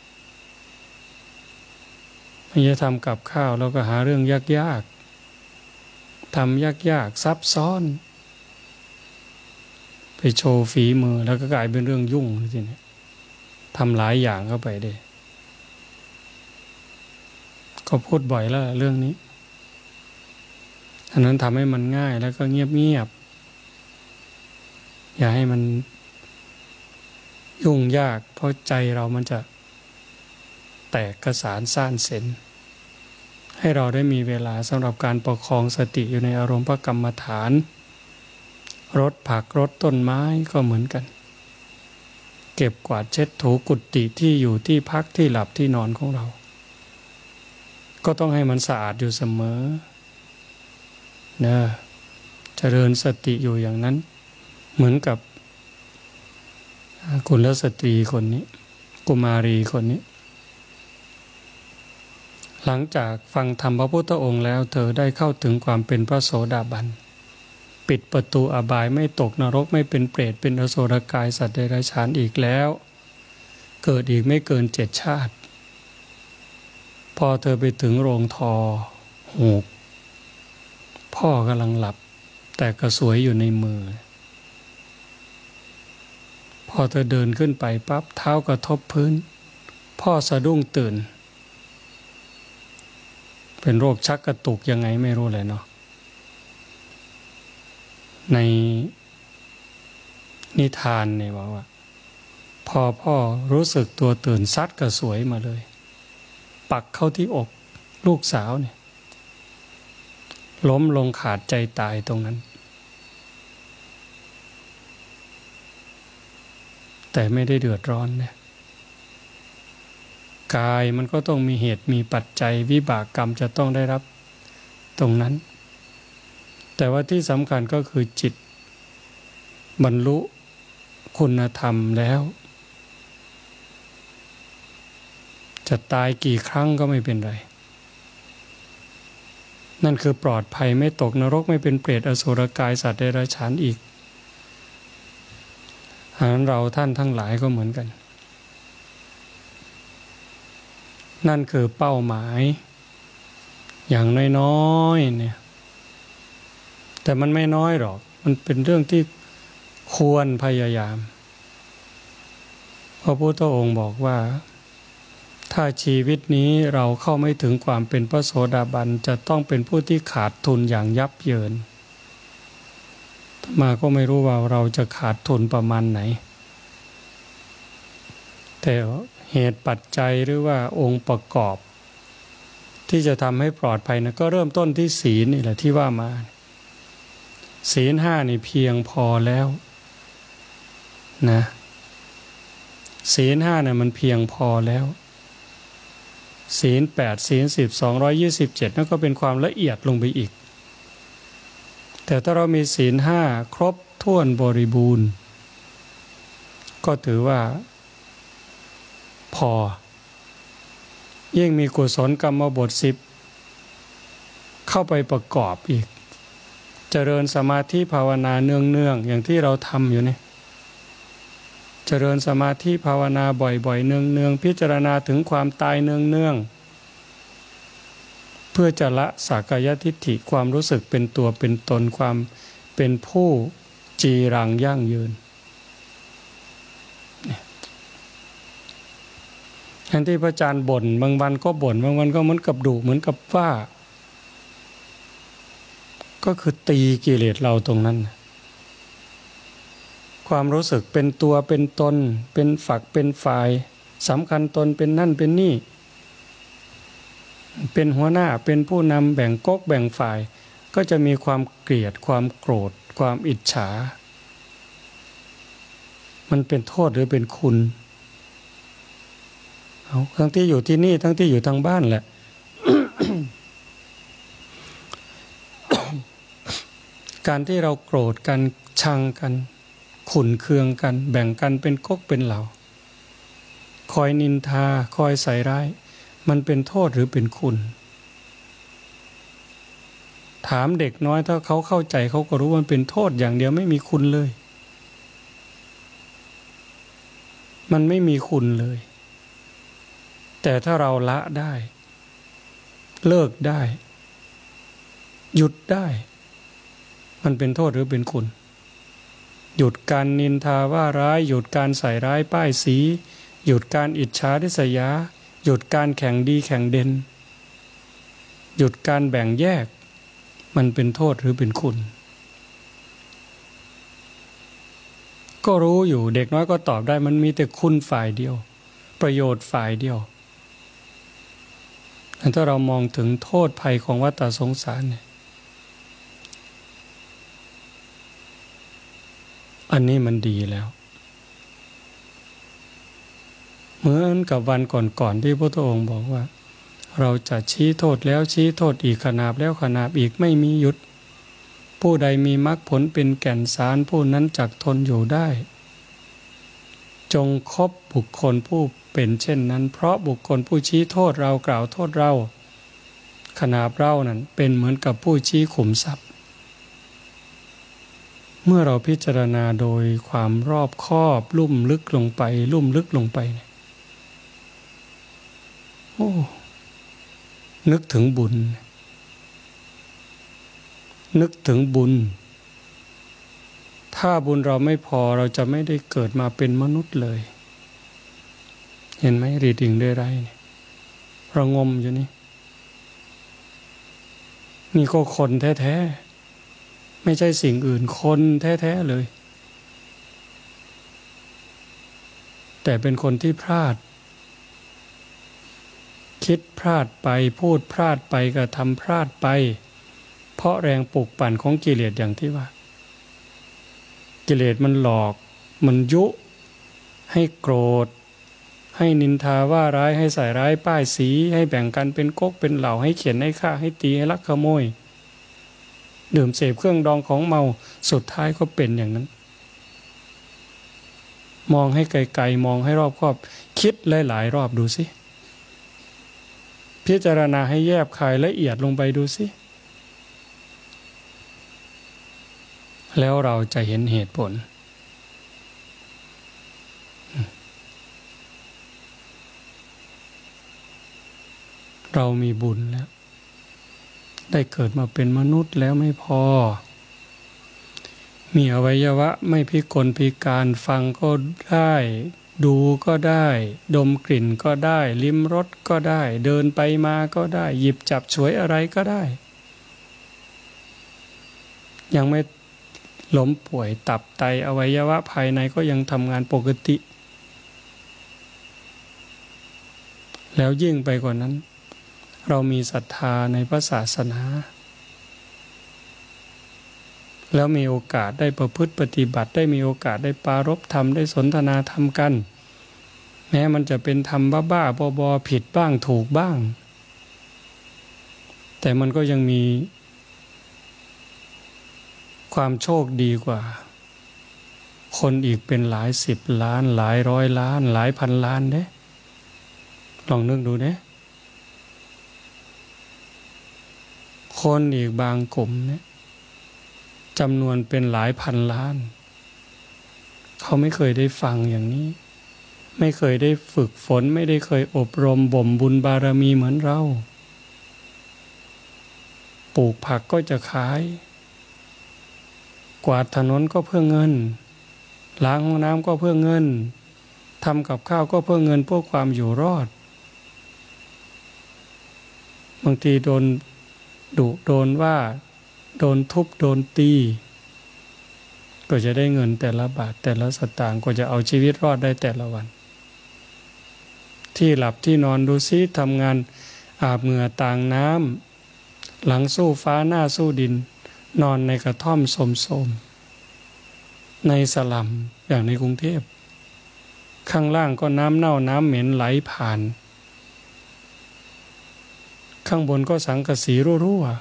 ไม่ใช่ทำกับข้าวแล้วก็หาเรื่องยากๆทำยากๆซับซ้อนไปโชว์ฝีมือแล้วก็กลายเป็นเรื่องยุ่งทีนี้ทำหลายอย่างเข้าไปได้ก็พูดบ่อยแล้วเรื่องนี้อันนั้นทำให้มันง่ายแล้วก็เงียบๆอย่าให้มันยุ่งยากเพราะใจเรามันจะแตกกระสานซ่านเซนให้เราได้มีเวลาสำหรับการประคองสติอยู่ในอารมณ์พระกรรมฐานรดผักรดต้นไม้ก็เหมือนกันเก็บกวาดเช็ดถูกุฏิที่อยู่ที่พักที่หลับที่นอนของเราก็ต้องให้มันสะอาดอยู่เสมอนะเจริญสติอยู่อย่างนั้นเหมือนกับกุลสตรีคนนี้กุมารีคนนี้หลังจากฟังธรรมพระพุทธองค์แล้วเธอได้เข้าถึงความเป็นพระโสดาบันปิดประตูอบายไม่ตกนรกไม่เป็นเปรตเป็นอสุรกายสัตว์เดรัจฉานอีกแล้วเกิดอีกไม่เกิน7 ชาติพอเธอไปถึงโรงทอหูกพ่อกำลังหลับแต่กระสวยอยู่ในมือพอเธอเดินขึ้นไปปั๊บเท้ากระทบพื้นพ่อสะดุ้งตื่นเป็นโรคชักกระตุกยังไงไม่รู้เลยเนาะในนิทานเนี่ยบอกว่าพอพ่อรู้สึกตัวตื่นซัดกระสวยมาเลยปักเข้าที่อกลูกสาวเนี่ยล้มลงขาดใจตายตรงนั้นแต่ไม่ได้เดือดร้อนเนี่ยกายมันก็ต้องมีเหตุมีปัจจัยวิบากกรรมจะต้องได้รับตรงนั้นแต่ว่าที่สำคัญก็คือจิตบรรลุคุณธรรมแล้วจะตายกี่ครั้งก็ไม่เป็นไรนั่นคือปลอดภัยไม่ตกนรกไม่เป็นเปรตอสุรกายสัตว์เดรัจฉานอีกอันนั้นเราท่านทั้งหลายก็เหมือนกันนั่นคือเป้าหมายอย่างน้อยๆเนี่ยแต่มันไม่น้อยหรอกมันเป็นเรื่องที่ควรพยายามพระพุทธองค์บอกว่าถ้าชีวิตนี้เราเข้าไม่ถึงความเป็นพระโสดาบันจะต้องเป็นผู้ที่ขาดทุนอย่างยับเยินมาก็ไม่รู้ว่าเราจะขาดทุนประมาณไหนแต่เหตุปัจจัยหรือว่าองค์ประกอบที่จะทำให้ปลอดภัยนะก็เริ่มต้นที่ศีลนี่แหละที่ว่ามาศีล 5นี่เพียงพอแล้วนะศีล 5เนี่ยมันเพียงพอแล้วศีล 8ศีล 10 227นั่นก็เป็นความละเอียดลงไปอีกแต่ถ้าเรามีศีล 5ครบถ้วนบริบูรณ์ก็ถือว่าพอยิ่งมีกุศลกรรมบท10เข้าไปประกอบอีกเจริญสมาธิภาวนาเนืองๆอย่างที่เราทำอยู่นี่เจริญสมาธิภาวนาบ่อยๆเนืองๆพิจารณาถึงความตายเนืองๆเพื่อจะละสักกายทิฏฐิความรู้สึกเป็นตัวเป็นตนความเป็นผู้จีรังยั่งยืนอย่างที่พระอาจารย์บ่นบางวันก็บ่นบางวันก็เหมือนกับดุเหมือนกับว่าก็คือตีกิเลสเราตรงนั้นความรู้สึกเป็นตัวเป็นตนเป็นฝักเป็นฝ่ายสำคัญตนเป็นนั่นเป็นนี่เป็นหัวหน้าเป็นผู้นำแบ่งก๊กแบ่งฝ่ายก็จะมีความเกลียดความโกรธความอิจฉามันเป็นโทษหรือเป็นคุณทั้งที่อยู่ที่นี่ทั้งที่อยู่ทางบ้านแหละ การที่เราโกรธกันชังกันขุ่นเคืองกันแบ่งกันเป็นก๊กเป็นเหล่าคอยนินทาคอยใส่ร้ายมันเป็นโทษหรือเป็นคุณถามเด็กน้อยถ้าเขาเข้าใจเขาก็รู้ว่ามันเป็นโทษอย่างเดียวไม่มีคุณเลยมันไม่มีคุณเลยแต่ถ้าเราละได้เลิกได้หยุดได้มันเป็นโทษหรือเป็นคุณหยุดการนินทาว่าร้ายหยุดการใส่ร้ายป้ายสีหยุดการอิจฉาริษยาหยุดการแข่งดีแข่งเด่นหยุดการแบ่งแยกมันเป็นโทษหรือเป็นคุณก็รู้อยู่เด็กน้อยก็ตอบได้มันมีแต่คุณฝ่ายเดียวประโยชน์ฝ่ายเดียวแต่ถ้าเรามองถึงโทษภัยของวัฏสงสารเนี่ยอันนี้มันดีแล้วเหมือนกับวันก่อนๆที่พระพุทธองค์บอกว่าเราจะชี้โทษแล้วชี้โทษอีกขนาบแล้วขนาบอีกไม่มีหยุดผู้ใดมีมรรคผลเป็นแก่นสารผู้นั้นจักทนอยู่ได้จงคบบุคคลผู้เป็นเช่นนั้นเพราะบุคคลผู้ชี้โทษเรากล่าวโทษเราขนาบเรานั้นเป็นเหมือนกับผู้ชี้ขุมทรัพย์เมื่อเราพิจารณาโดยความรอบคอบลุ่มลึกลงไปเนี่ยโอ้นึกถึงบุญนึกถึงบุญถ้าบุญเราไม่พอเราจะไม่ได้เกิดมาเป็นมนุษย์เลยเห็นไหมรีดิ่งด้วยไรเนี่ยเรางมอยู่นี่นี่ก็คนแท้ๆไม่ใช่สิ่งอื่นคนแท้ๆเลยแต่เป็นคนที่พลาดคิดพลาดไปพูดพลาดไปกระทำพลาดไปเพราะแรงปลุกปั่นของกิเลสอย่างที่ว่ากิเลสมันหลอกมันยุให้โกรธให้นินทาว่าร้ายให้ใส่ร้ายป้ายสีให้แบ่งกันเป็นก๊กเป็นเหล่าให้เขียนให้ฆ่าให้ตีให้ลักขโมยดื่มเสพเครื่องดองของเมาสุดท้ายก็เป็นอย่างนั้นมองให้ไกลๆมองให้รอบคอบคิดหลายๆรอบดูสิพิจารณาให้แยบคายละเอียดลงไปดูสิแล้วเราจะเห็นเหตุผลเรามีบุญแล้วได้เกิดมาเป็นมนุษย์แล้วไม่พอมีอวัยวะไม่พิกลพิการฟังก็ได้ดูก็ได้ดมกลิ่นก็ได้ลิ้มรสก็ได้เดินไปมาก็ได้หยิบจับฉวยอะไรก็ได้ยังไม่ล้มป่วยตับไตอวัยวะภายในก็ยังทำงานปกติแล้วยิ่งไปกว่านั้นเรามีศรัทธาในพระศาสนาแล้วมีโอกาสได้ประพฤติปฏิบัติได้มีโอกาสได้ปรารภธรรมได้สนทนาธรรมกันแม้มันจะเป็นธรรมบ้าๆบอๆผิดบ้างถูกบ้างแต่มันก็ยังมีความโชคดีกว่าคนอีกเป็นหลายสิบล้านหลายร้อยล้านหลายพันล้านเด้ลองนึกดูเด้คนอีกบางกลุ่มเนี่ยจำนวนเป็นหลายพันล้านเขาไม่เคยได้ฟังอย่างนี้ไม่เคยได้ฝึกฝนไม่ได้เคยอบรมบ่มบุญบารมีเหมือนเราปลูกผักก็จะขายกวาดถนนก็เพื่อเงินล้างห้องน้ำก็เพื่อเงินทำกับข้าวก็เพื่อเงินเพื่อความอยู่รอดบางทีโดนดุโดนว่าโดนทุบโดนตีก็จะได้เงินแต่ละบาทแต่ละสตางค์ก็จะเอาชีวิตรอดได้แต่ละวันที่หลับที่นอนดูซิทำงานอาบเหงื่อต่างน้ำหลังสู้ฟ้าหน้าสู้ดินนอนในกระท่อมโสมๆในสลัมอย่างในกรุงเทพข้างล่างก็น้ำเน่าน้ำเหม็นไหลผ่านข้างบนก็สังกะสีรั่ว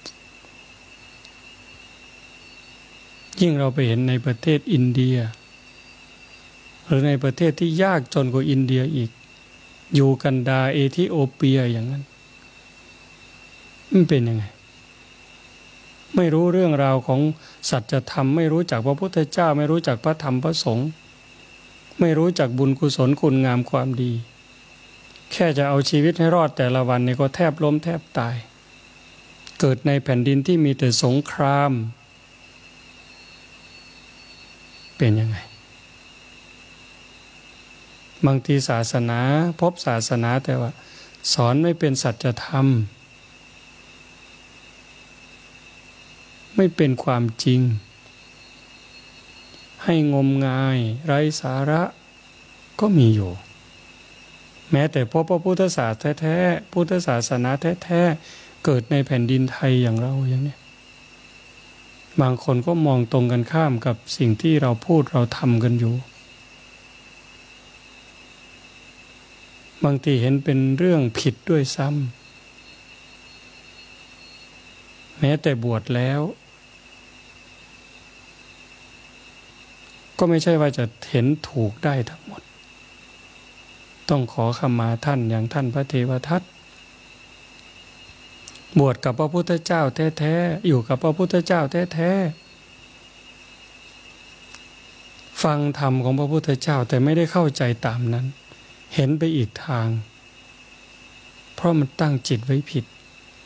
ๆยิ่งเราไปเห็นในประเทศอินเดียหรือในประเทศที่ยากจนกว่าอินเดียอีกยูกันดาเอธิโอเปียอย่างนั้นมันเป็นยังไงไม่รู้เรื่องราวของสัจธรรมไม่รู้จักพระพุทธเจ้าไม่รู้จักพระธรรมพระสงฆ์ไม่รู้จักบุญกุศลคุณงามความดีแค่จะเอาชีวิตให้รอดแต่ละวันนี่ก็แทบล้มแทบตายเกิดในแผ่นดินที่มีแต่สงครามเป็นยังไงบางทีศาสนาพบศาสนาแต่ว่าสอนไม่เป็นสัจธรรมไม่เป็นความจริงให้งมงายไร้สาระก็มีอยู่แม้แต่พบพระพุทธศาสนาแท้ๆพุทธศาสนาแท้ๆเกิดในแผ่นดินไทยอย่างเราอย่างนี้บางคนก็มองตรงกันข้ามกับสิ่งที่เราพูดเราทำกันอยู่บางทีเห็นเป็นเรื่องผิดด้วยซ้ำแม้แต่บวชแล้วก็ไม่ใช่ว่าจะเห็นถูกได้ทั้งหมดต้องขอขมาท่านอย่างท่านพระเทวทัตบวชกับพระพุทธเจ้าแท้ๆอยู่กับพระพุทธเจ้าแท้ๆฟังธรรมของพระพุทธเจ้าแต่ไม่ได้เข้าใจตามนั้นเห็นไปอีกทางเพราะมันตั้งจิตไว้ผิด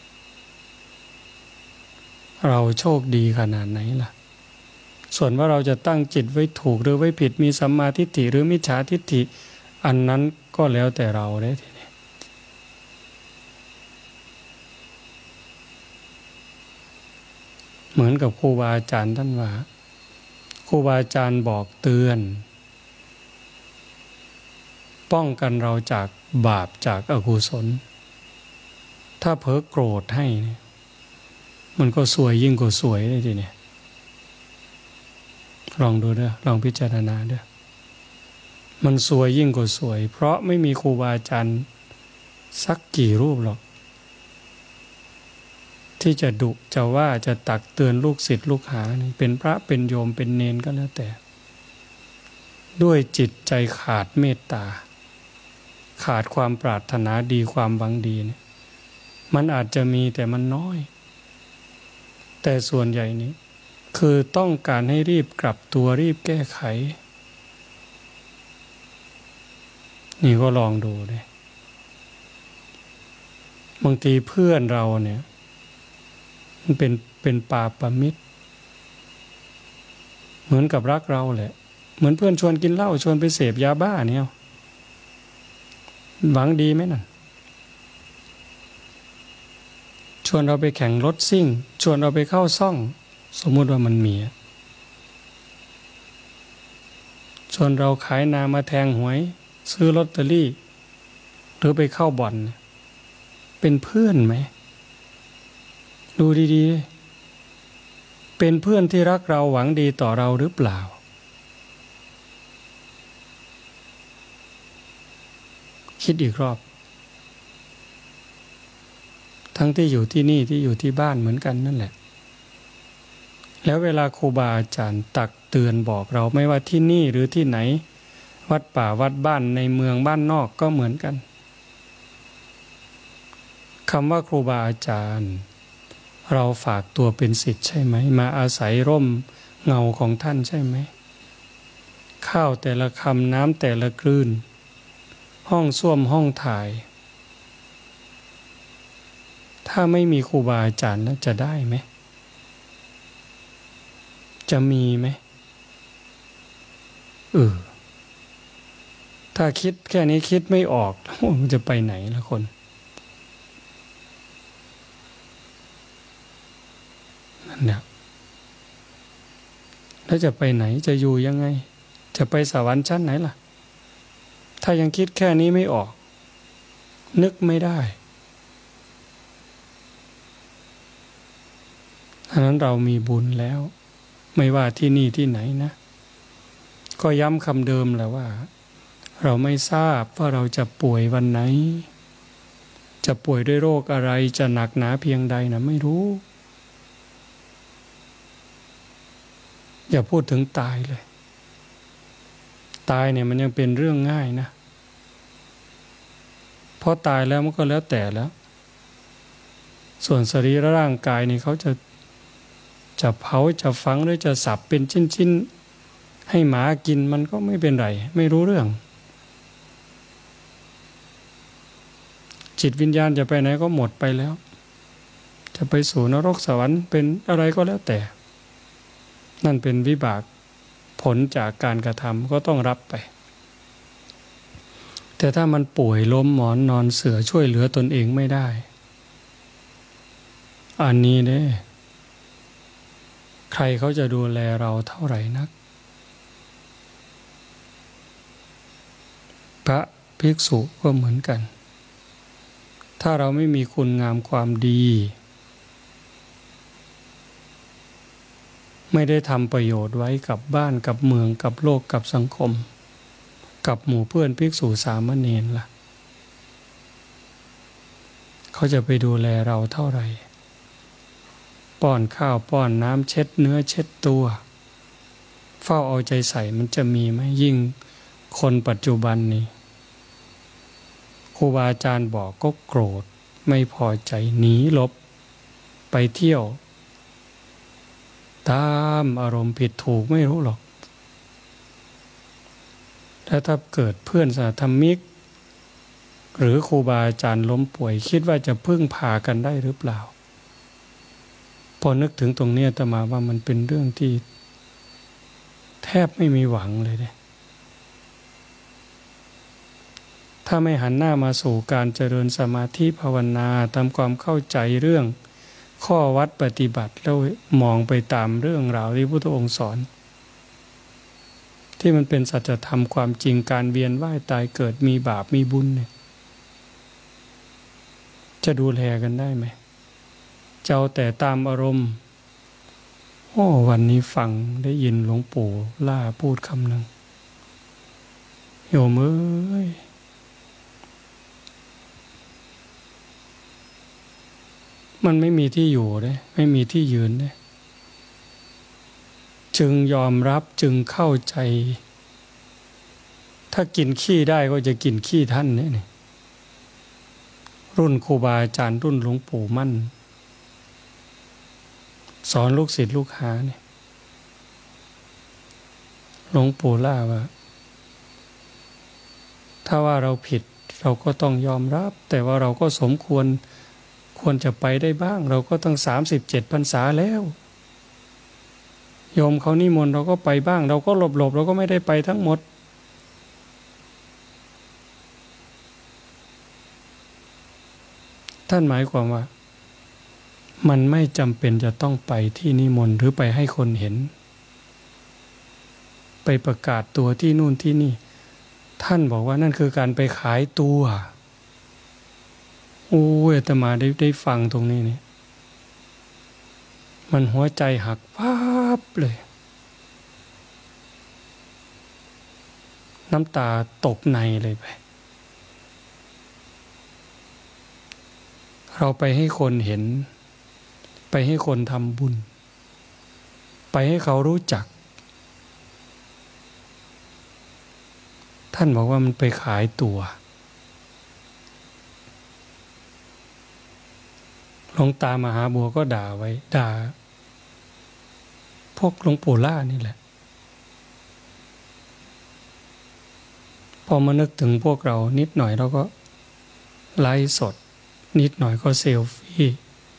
เราโชคดีขนาดไหนล่ะส่วนว่าเราจะตั้งจิตไว้ถูกหรือไว้ผิดมีสัมมาทิฏฐิหรือมิจฉาทิฏฐิอันนั้นก็แล้วแต่เราได้ทีนี้เหมือนกับครูบาอาจารย์ท่านว่าครูบาอาจารย์บอกเตือนป้องกันเราจากบาปจากอกุศลถ้าเผลอโกรธให้เนี่ยมันก็สวยยิ่งกว่าสวยเลยทีเนี่ยลองดูเด้อลองพิจารณาเด้อมันสวยยิ่งกว่าสวยเพราะไม่มีครูบาอาจารย์สักกี่รูปหรอกที่จะดุจะว่าจะตักเตือนลูกศิษย์ลูกหานี่เป็นพระเป็นโยมเป็นเณรก็แล้วแต่ด้วยจิตใจขาดเมตตาขาดความปรารถนาดีความหวังดีเนี่ยมันอาจจะมีแต่มันน้อยแต่ส่วนใหญ่นี้คือต้องการให้รีบกลับตัวรีบแก้ไขนี่ก็ลองดูเลยบางทีเพื่อนเราเนี่ยมันเป็นปาปมิตรเหมือนกับรักเราแหละเหมือนเพื่อนชวนกินเหล้าชวนไปเสพยาบ้าเนี่ยหวังดีไหมนั่นชวนเราไปแข่งรถซิ่งชวนเราไปเข้าซ่องสมมุติว่ามันมีชวนเราขายนามาแทงหวยซื้อลอตเตอรี่หรือไปเข้าบ่อนเป็นเพื่อนไหมดูดีๆเป็นเพื่อนที่รักเราหวังดีต่อเราหรือเปล่าคิดอีกรอบทั้งที่อยู่ที่นี่ที่อยู่ที่บ้านเหมือนกันนั่นแหละแล้วเวลาครูบาอาจารย์ตักเตือนบอกเราไม่ว่าที่นี่หรือที่ไหนวัดป่าวัดบ้านในเมืองบ้านนอกก็เหมือนกันคำว่าครูบาอาจารย์เราฝากตัวเป็นศิษย์ใช่ไหมมาอาศัยร่มเงาของท่านใช่ไหมข้าวแต่ละคำน้ำแต่ละกลืนห้องส้วมห้องถ่ายถ้าไม่มีครูบาอาจารย์แล้วจะได้ไหมจะมีไหมถ้าคิดแค่นี้คิดไม่ออกมันจะไปไหนละคนนั่นแหละแล้วจะไปไหนจะอยู่ยังไงจะไปสวรรค์ชั้นไหนล่ะถ้ายังคิดแค่นี้ไม่ออกนึกไม่ได้อันนั้นเรามีบุญแล้วไม่ว่าที่นี่ที่ไหนนะก็ย้ำคำเดิมแหละว่าเราไม่ทราบว่าเราจะป่วยวันไหนจะป่วยด้วยโรคอะไรจะหนักหนาเพียงใดนะไม่รู้อย่าพูดถึงตายเลยตายเนี่ยมันยังเป็นเรื่องง่ายนะเพราะตายแล้วมันก็แล้วแต่แล้วส่วนสรีระร่างกายนี่เขาจะเผาจะฝังหรือจะสับเป็นชิ้นๆให้หมากินมันก็ไม่เป็นไรไม่รู้เรื่องจิตวิญญาณจะไปไหนก็หมดไปแล้วจะไปสู่นรกสวรรค์เป็นอะไรก็แล้วแต่นั่นเป็นวิบากผลจากการกระทำก็ต้องรับไปแต่ถ้ามันป่วยล้มหมอนนอนเสือช่วยเหลือตนเองไม่ได้อันนี้เด้ใครเขาจะดูแลเราเท่าไหร่นักพระภิกษุก็เหมือนกันถ้าเราไม่มีคุณงามความดีไม่ได้ทำประโยชน์ไว้กับบ้านกับเมืองกับโลกกับสังคมกับหมู่เพื่อนภิกษุสามเณรล่ะเขาจะไปดูแลเราเท่าไหร่ป้อนข้าวป้อนน้ำเช็ดเนื้อเช็ดตัวเฝ้าเอาใจใส่มันจะมีไหมยิ่งคนปัจจุบันนี้ครูบาอาจารย์บอกก็โกรธไม่พอใจหนีหลบไปเที่ยวตามอารมณ์ผิดถูกไม่รู้หรอกแต่ถ้าเกิดเพื่อนสาธมิกหรือครูบาอาจารย์ล้มป่วยคิดว่าจะพึ่งพากันได้หรือเปล่าพอนึกถึงตรงนี้อาตมาว่ามันเป็นเรื่องที่แทบไม่มีหวังเลยเนี่ยถ้าไม่หันหน้ามาสู่การเจริญสมาธิภาวนาทำความเข้าใจเรื่องข้อวัดปฏิบัติแล้วมองไปตามเรื่องราวที่พระพุทธองค์สอนที่มันเป็นสัจธรรมความจริงการเวียนว่ายตายเกิดมีบาปมีบุญเนี่ยจะดูแลกันได้ไหมเจ้าแต่ตามอารมณ์วันนี้ฟังได้ยินหลวงปู่ล่าพูดคำหนึ่งโยมเอ้ยมันไม่มีที่อยู่เลยไม่มีที่ยืนเลยจึงยอมรับจึงเข้าใจถ้ากินขี้ได้ก็จะกินขี้ท่านเนี่ยรุ่นครูบาอาจารย์รุ่นหลวงปู่มั่นสอนลูกศิษย์ลูกหาเนี่ยหลวงปู่ล่าว่าถ้าว่าเราผิดเราก็ต้องยอมรับแต่ว่าเราก็สมควรจะไปได้บ้างเราก็ต้อง37 พรรษาแล้วโยมเขานิมนต์เราก็ไปบ้างเราก็หลบเราก็ไม่ได้ไปทั้งหมดท่านหมายความว่ามันไม่จำเป็นจะต้องไปที่นิมนต์หรือไปให้คนเห็นไปประกาศตัวที่นู่นที่นี่ท่านบอกว่านั่นคือการไปขายตัวโอ้ยอาตมาได้ฟังตรงนี้เนี่ยมันหัวใจหักภาพเลยน้ำตาตกในเลยไปเราไปให้คนเห็นไปให้คนทำบุญไปให้เขารู้จักท่านบอกว่ามันไปขายตัวหลวงตามหาบัวก็ด่าไว้ด่าพวกหลวงปู่ล่านี่แหละพอมานึกถึงพวกเรานิดหน่อยเราก็ไลฟ์สดนิดหน่อยก็เซลฟี่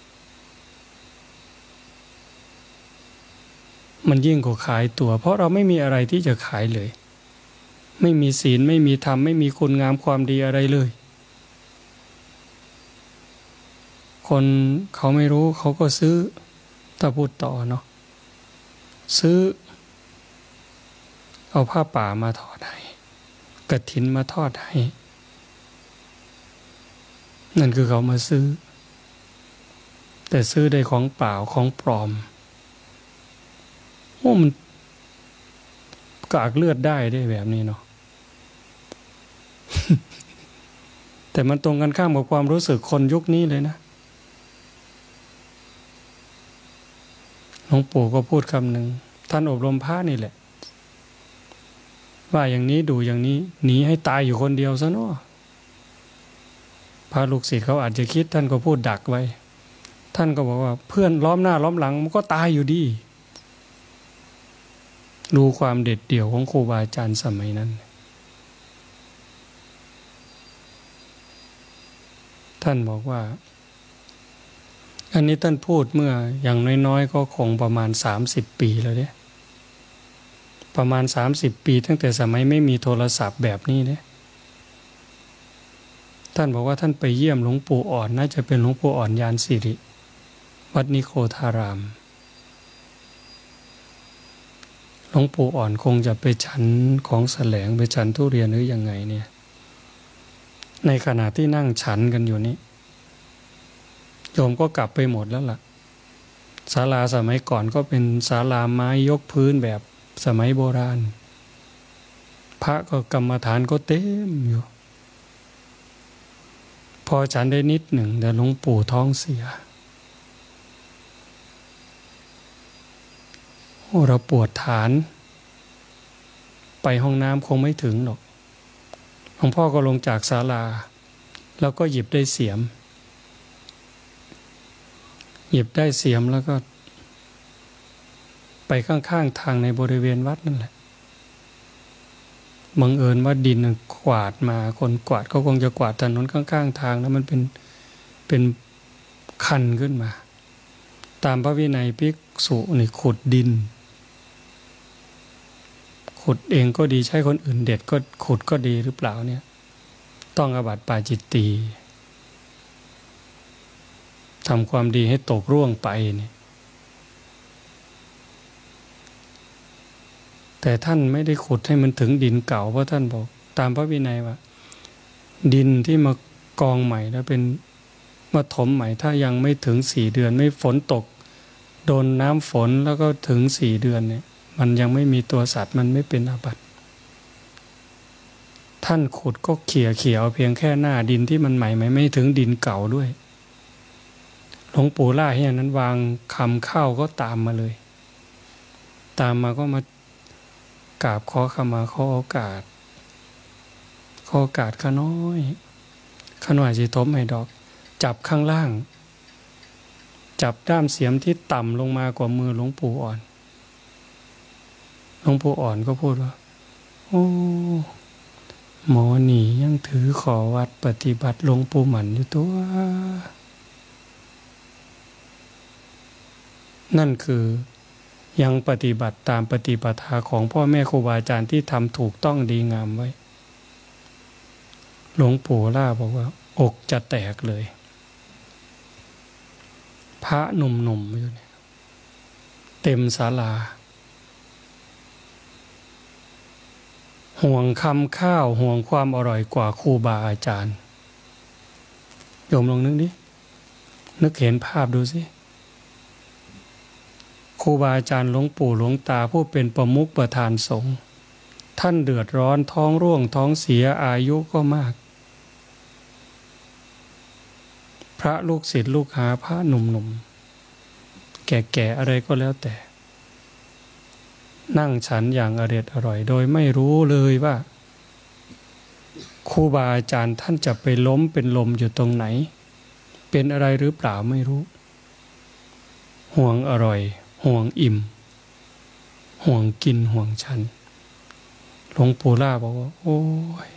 มันยิ่งกว่าขายตัวเพราะเราไม่มีอะไรที่จะขายเลยไม่มีศีลไม่มีธรรมไม่มีคุณงามความดีอะไรเลยคนเขาไม่รู้เขาก็ซื้อถ้าพูดต่อเนาะซื้อเอาผ้าป่ามาทอดให้กฐินมาทอดให้นั่นคือเขามาซื้อแต่ซื้อได้ของเปล่าของปลอมมันกากเลือดได้แบบนี้เนาะ แต่มันตรงกันข้ามกับความรู้สึกคนยุคนี้เลยนะหลวงปู่ก็พูดคำหนึ่งท่านอบรมพระนี่แหละว่าอย่างนี้ดูอย่างนี้หนีให้ตายอยู่คนเดียวซะเนาะพระลูกศิษย์เขาอาจจะคิดท่านก็พูดดักไว้ท่านก็บอกว่าเพื่อนล้อมหน้าล้อมหลังมันก็ตายอยู่ดีดูความเด็ดเดี่ยวของครูบาอาจารย์สมัยนั้นท่านบอกว่าอันนี้ท่านพูดเมื่ออย่างน้อยๆก็คงประมาณ30 ปีแล้วเนี่ยประมาณ30 ปีตั้งแต่สมัยไม่มีโทรศัพท์แบบนี้เนี่ยท่านบอกว่าท่านไปเยี่ยมหลวงปู่อ่อนน่าจะเป็นหลวงปู่อ่อนยานสิริวัดนิโคธารามหลวงปู่อ่อนคงจะไปฉันของแสลงไปฉันทุเรียนหรือยังไงเนี่ยในขณะที่นั่งฉันกันอยู่นี้โยมก็กลับไปหมดแล้วล่ะศาลาสมัยก่อนก็เป็นศาลาไม้ยกพื้นแบบสมัยโบราณพระก็กรรมฐานก็เต็มอยู่พอฉันได้นิดหนึ่งแต่หลวงปู่ท้องเสียเราปวดฐานไปห้องน้ำคงไม่ถึงหรอกหลวงพ่อก็ลงจากศาลาแล้วก็หยิบได้เสียมแล้วก็ไปข้างๆทางในบริเวณวัดนั่นแหละบังเอิญว่าดินกวาดมาคนกวาดก็คงจะกวาดถนนข้างๆทางแล้วมันเป็นคันขึ้นมาตามพระวินัยภิกษุนี่ขุดดินขุดเองก็ดีใช้คนอื่นเด็ดก็ขุดก็ดีหรือเปล่าเนี่ยต้องอาบัติปาจิตตีทำความดีให้ตกร่วงไปเนี่ยแต่ท่านไม่ได้ขุดให้มันถึงดินเก่าเพราะท่านบอกตามพระวินัยว่าดินที่มากองใหม่แล้วเป็นมาถมใหม่ถ้ายังไม่ถึง4 เดือนไม่ฝนตกโดนน้ำฝนแล้วก็ถึง4 เดือนเนี่ยมันยังไม่มีตัวสัตว์มันไม่เป็นอาบัติท่านขุดก็เขี่ยเอาเพียงแค่หน้าดินที่มันใหม่ไม่ถึงดินเก่าด้วยหลวงปู่ล่าเฮียนั้นวางคำเข้าก็ตามมาเลยตามมาก็มากราบขอขมาขอโอกาสข้าน้อยสิทมให้ดอกจับข้างล่างจับด้ามเสียมที่ต่ำลงมากว่ามือหลวงปู่อ่อนหลวงปู่อ่อนก็พูดว่าโอ้หมอหนียังถือขอวัดปฏิบัติหลวงปู่หมันอยู่ตัวนั่นคือยังปฏิบัติตามปฏิปทาของพ่อแม่ครูบาอาจารย์ที่ทำถูกต้องดีงามไว้หลวงปู่ล่าบอกว่าอกจะแตกเลยพระหนุ่มๆอยู่เนี่ยเต็มศาลาห่วงคำข้าวห่วงความอร่อยกว่าครูบาอาจารย์โยมลองนึกดินึกเห็นภาพดูสิครูบาอาจารย์หลวงปู่หลวงตาผู้เป็นประมุขประธานสงฆ์ท่านเดือดร้อนท้องร่วงท้องเสียอายุก็มากพระลูกศิษย์ลูกหาพระหนุ่มๆแก่ๆอะไรก็แล้วแต่นั่งฉันอย่างอร่อยโดยไม่รู้เลยว่าครูบาอาจารย์ท่านจะไปล้มเป็นลมอยู่ตรงไหนเป็นอะไรหรือเปล่าไม่รู้ห่วงอร่อยห่วงอิ่มห่วงกินห่วงฉันหลวงปู่ล่าบอกว่าโอ้ย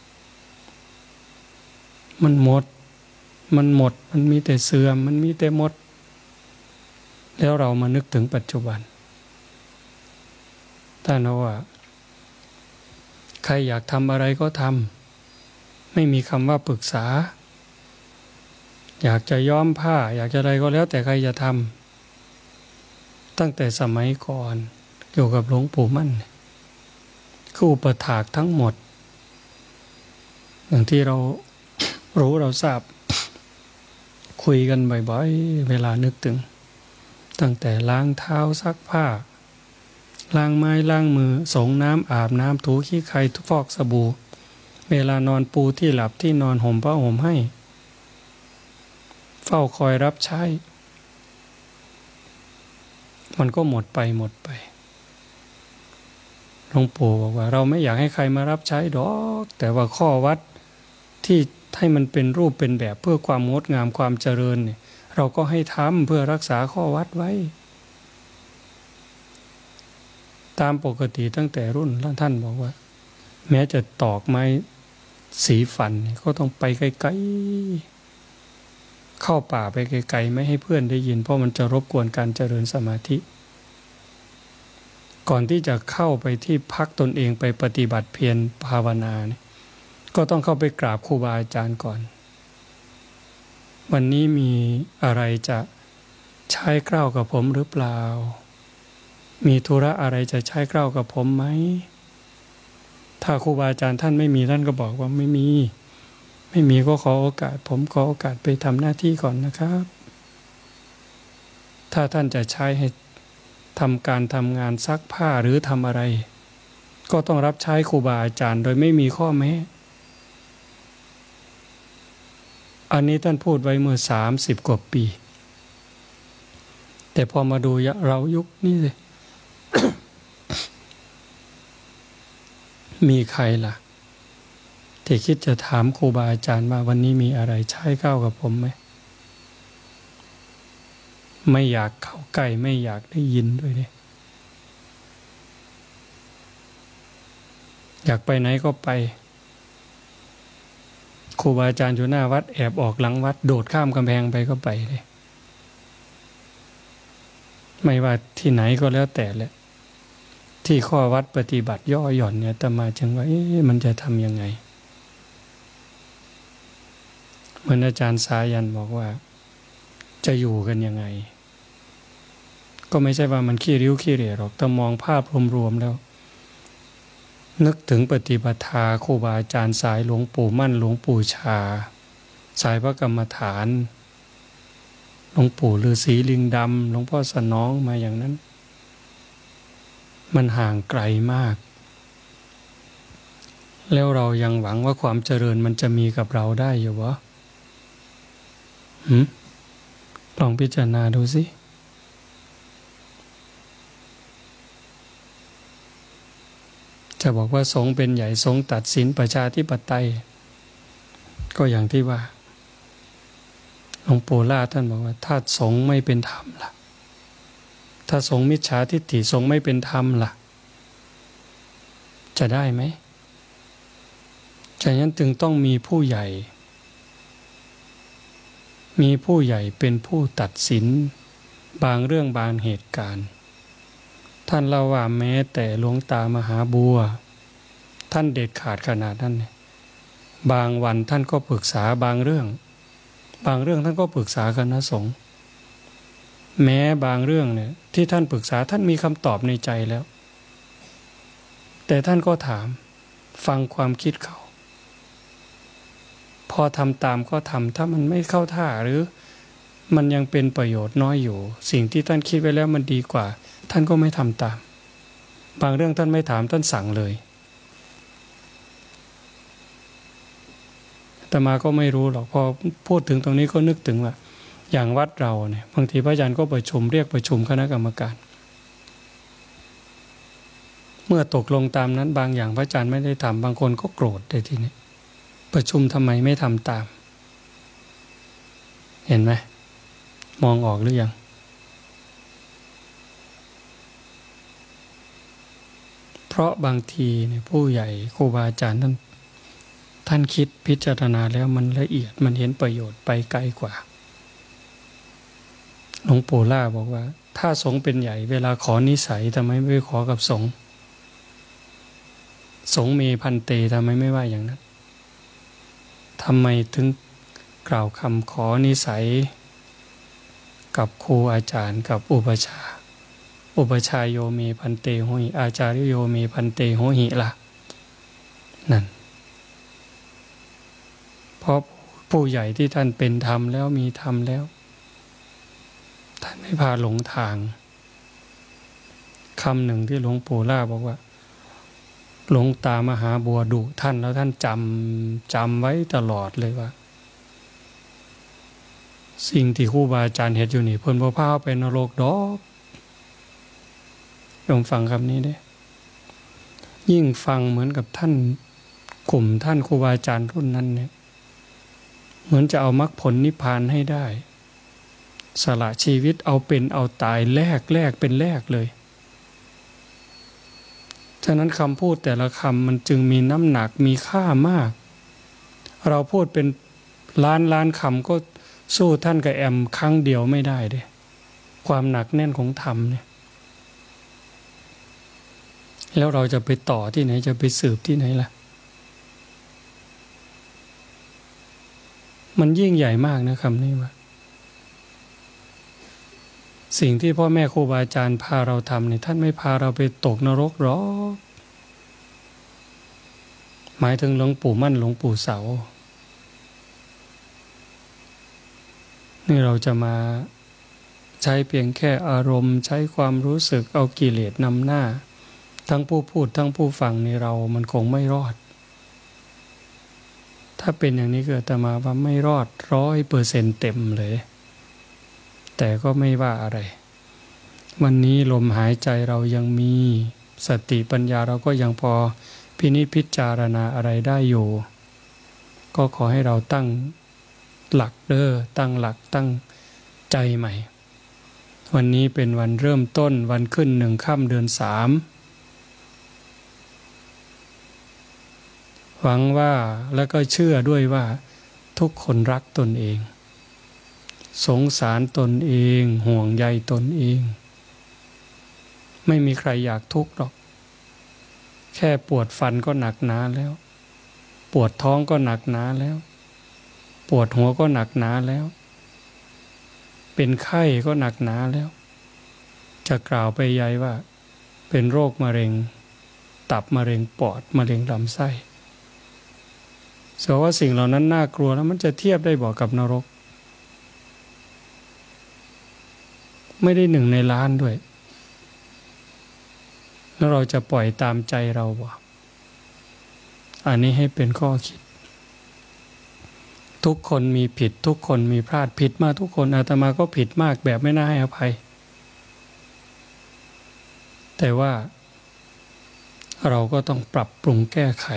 มันหมดมันมีแต่เสื่อมมันมีแต่หมดแล้วเรามานึกถึงปัจจุบันท่านว่าใครอยากทำอะไรก็ทำไม่มีคำว่าปรึกษาอยากจะย้อมผ้าอยากจะอะไรก็แล้วแต่ใครจะทำตั้งแต่สมัยก่อนเกี่ยวกับหลวงปู่มั่นคืออุปถากทั้งหมดอย่างที่เรารู้เราทราบคุยกันบ่อยๆเวลานึกถึงตั้งแต่ล้างเท้าซักผ้าล้างไม้ล้างมือสงน้ำอาบน้ำถูขี้ไคฟอกสบู่เวลานอนปูที่หลับที่นอนห่มผ้าห่มให้เฝ้าคอยรับใช้มันก็หมดไปหลวงปู่บอกว่าเราไม่อยากให้ใครมารับใช้ดอกแต่ว่าข้อวัดที่ให้มันเป็นรูปเป็นแบบเพื่อความงดงามความเจริญเนี่ยเราก็ให้ทำเพื่อรักษาข้อวัดไว้ตามปกติตั้งแต่รุ่นท่านบอกว่าแม้จะตอกไม้สีฟันก็ต้องไปไกลๆเข้าป่าไปไกลๆไม่ให้เพื่อนได้ยินเพราะมันจะรบกวนการเจริญสมาธิก่อนที่จะเข้าไปที่พักตนเองไปปฏิบัติเพียรภาวนาเนี่ยก็ต้องเข้าไปกราบครูบาอาจารย์ก่อนวันนี้มีอะไรจะใช้เกล้ากับผมหรือเปล่ามีธุระอะไรจะใช้เกล้ากับผมไหมถ้าครูบาอาจารย์ท่านไม่มีท่านก็บอกว่าไม่มีก็ขอโอกาสผมขอโอกาสไปทำหน้าที่ก่อนนะครับถ้าท่านจะใช้ให้ทำการทำงานซักผ้าหรือทำอะไรก็ต้องรับใช้ครูบาอาจารย์โดยไม่มีข้อแม้อันนี้ท่านพูดไว้เมื่อ30 กว่าปีแต่พอมาดูเรายุคนี้เลย มีใครล่ะที่คิดจะถามครูบาอาจารย์ว่าวันนี้มีอะไรใช้เข้ากับผมไหมไม่อยากเข้าใกล้ไม่อยากได้ยินด้วยเนี่ยอยากไปไหนก็ไปครูบาอาจารย์อยู่หน้าวัดแอบออกหลังวัดโดดข้ามกำแพงไปก็ไปเลยไม่ว่าที่ไหนก็แล้วแต่แหละที่ข้อวัดปฏิบัติย่อหย่อนเนี่ยแต่มาจึงว่ามันจะทำยังไงเหมือนอาจารย์สายันบอกว่าจะอยู่กันยังไงก็ไม่ใช่ว่ามันขี้ริ้วขี้เหร่หรอกแต่มองภาพรวมๆแล้วนึกถึงปฏิปทาครูบาอาจารย์สายหลวงปู่มั่นหลวงปู่ชาสายพระกรรมฐานหลวงปู่ฤาษีลิงดำหลวงพ่อสนองมาอย่างนั้นมันห่างไกลมากแล้วเรายังหวังว่าความเจริญมันจะมีกับเราได้อยู่วะลองพิจารณาดูสิจะบอกว่าสงฆ์เป็นใหญ่สงฆ์ตัดสินประชาธิปไตยก็อย่างที่ว่าหลวงปู่ล่าท่านบอกว่าถ้าสงฆ์ไม่เป็นธรรมล่ะถ้าสงฆ์มิจฉาทิฏฐิสงฆ์ไม่เป็นธรรมล่ะจะได้ไหมฉะนั้นจึงต้องมีผู้ใหญ่เป็นผู้ตัดสินบางเรื่องบางเหตุการณ์ท่านเล่าว่าแม้แต่หลวงตามหาบัวท่านเด็ดขาดขนาดนั้นบางวันท่านก็ปรึกษาบางเรื่องท่านก็ปรึกษาคณะสงฆ์แม้บางเรื่องเนี่ยที่ท่านปรึกษาท่านมีคำตอบในใจแล้วแต่ท่านก็ถามฟังความคิดเขาพอทำตามก็ทำถ้ามันไม่เข้าท่าหรือมันยังเป็นประโยชน์น้อยอยู่สิ่งที่ท่านคิดไว้แล้วมันดีกว่าท่านก็ไม่ทำตามบางเรื่องท่านไม่ถามท่านสั่งเลยอาตมาก็ไม่รู้หรอกพอพูดถึงตรงนี้ก็นึกถึงว่าอย่างวัดเราเนี่ยบางทีพระอาจารย์ก็เรียกประชุมคณะกรรมการเมื่อตกลงตามนั้นบางอย่างพระอาจารย์ไม่ได้ทำบางคนก็โกรธในที่นี้ประชุมทำไมไม่ทำตามเห็นไหมมองออกหรือยังเพราะบางทีเนี่ยผู้ใหญ่ครูบาอาจารย์ท่านคิดพิจารณาแล้วมันละเอียดมันเห็นประโยชน์ไปไกลกว่าหลวงปู่ล่าบอกว่าถ้าสงฆ์เป็นใหญ่เวลาขอนิสัยทำไมไม่ขอกับสงฆ์เมพันเตทำไมไม่ว่าอย่างนั้นทำไมถึงกล่าวคำขอนิสัยกับครูอาจารย์กับอุปชาโยเมพันเตโหหิอาจารย์โยเมพันเตโหหิล่ะนั่นเพราะผู้ใหญ่ที่ท่านเป็นธรรมแล้วมีธรรมแล้วท่านไม่พาหลงทางคำหนึ่งที่หลวงปู่ล่าบอกว่าหลวงตามหาบัวดุท่านแล้วท่านจำไว้ตลอดเลยว่าสิ่งที่ครูบาอาจารย์เฮ็ดอยู่นี่เพิ่นบ่พาไปนรกดอกลองฟังคำนี้เด้ยิ่งฟังเหมือนกับท่านกลุ่มท่านครูบาอาจารย์รุ่นนั้นเนี่ยเหมือนจะเอามรรคผลนิพพานให้ได้สละชีวิตเอาเป็นเอาตายแลกเป็นแลกเลยฉะนั้นคำพูดแต่ละคำมันจึงมีน้ำหนักมีค่ามากเราพูดเป็นล้านคำก็สู้ท่านกับแอมครั้งเดียวไม่ได้เด้ความหนักแน่นของธรรมเนี่ยแล้วเราจะไปต่อที่ไหนจะไปสืบที่ไหนล่ะมันยิ่งใหญ่มากนะคำนี้ว่าสิ่งที่พ่อแม่ครูบาอาจารย์พาเราทำเนี่ยท่านไม่พาเราไปตกนรกหรอกหมายถึงหลวงปู่มั่นหลวงปู่เสานี่เราจะมาใช้เพียงแค่อารมณ์ใช้ความรู้สึกเอากิเลสนำหน้าทั้งผู้พูดทั้งผู้ฟังในเรามันคงไม่รอดถ้าเป็นอย่างนี้ก็อาตมาว่าไม่รอด100%เต็มเลยแต่ก็ไม่ว่าอะไรวันนี้ลมหายใจเรายังมีสติปัญญาเราก็ยังพอพินิจพิจารณาอะไรได้อยู่ก็ขอให้เราตั้งหลักตั้งหลักตั้งใจใหม่วันนี้เป็นวันเริ่มต้นวันขึ้น1 ค่ำเดือน 3หวังว่าและก็เชื่อด้วยว่าทุกคนรักตนเองสงสารตนเองห่วงใยตนเองไม่มีใครอยากทุกข์หรอกแค่ปวดฟันก็หนักหนาแล้วปวดท้องก็หนักหนาแล้วปวดหัวก็หนักหนาแล้วเป็นไข้ก็หนักหนาแล้วจะกล่าวไปใหญ่ว่าเป็นโรคมะเร็งตับมะเร็งปอดมะเร็งลำไส้เพราะว่าสิ่งเหล่านั้นน่ากลัวแล้วมันจะเทียบได้บอกกับนรกไม่ได้1 ในล้านด้วยแล้วเราจะปล่อยตามใจเราบ่อันนี้ให้เป็นข้อคิดทุกคนมีผิดทุกคนมีพลาดผิดมาทุกคนอาตมาก็ผิดมากแบบไม่น่าให้อภัยแต่ว่าเราก็ต้องปรับปรุงแก้ไข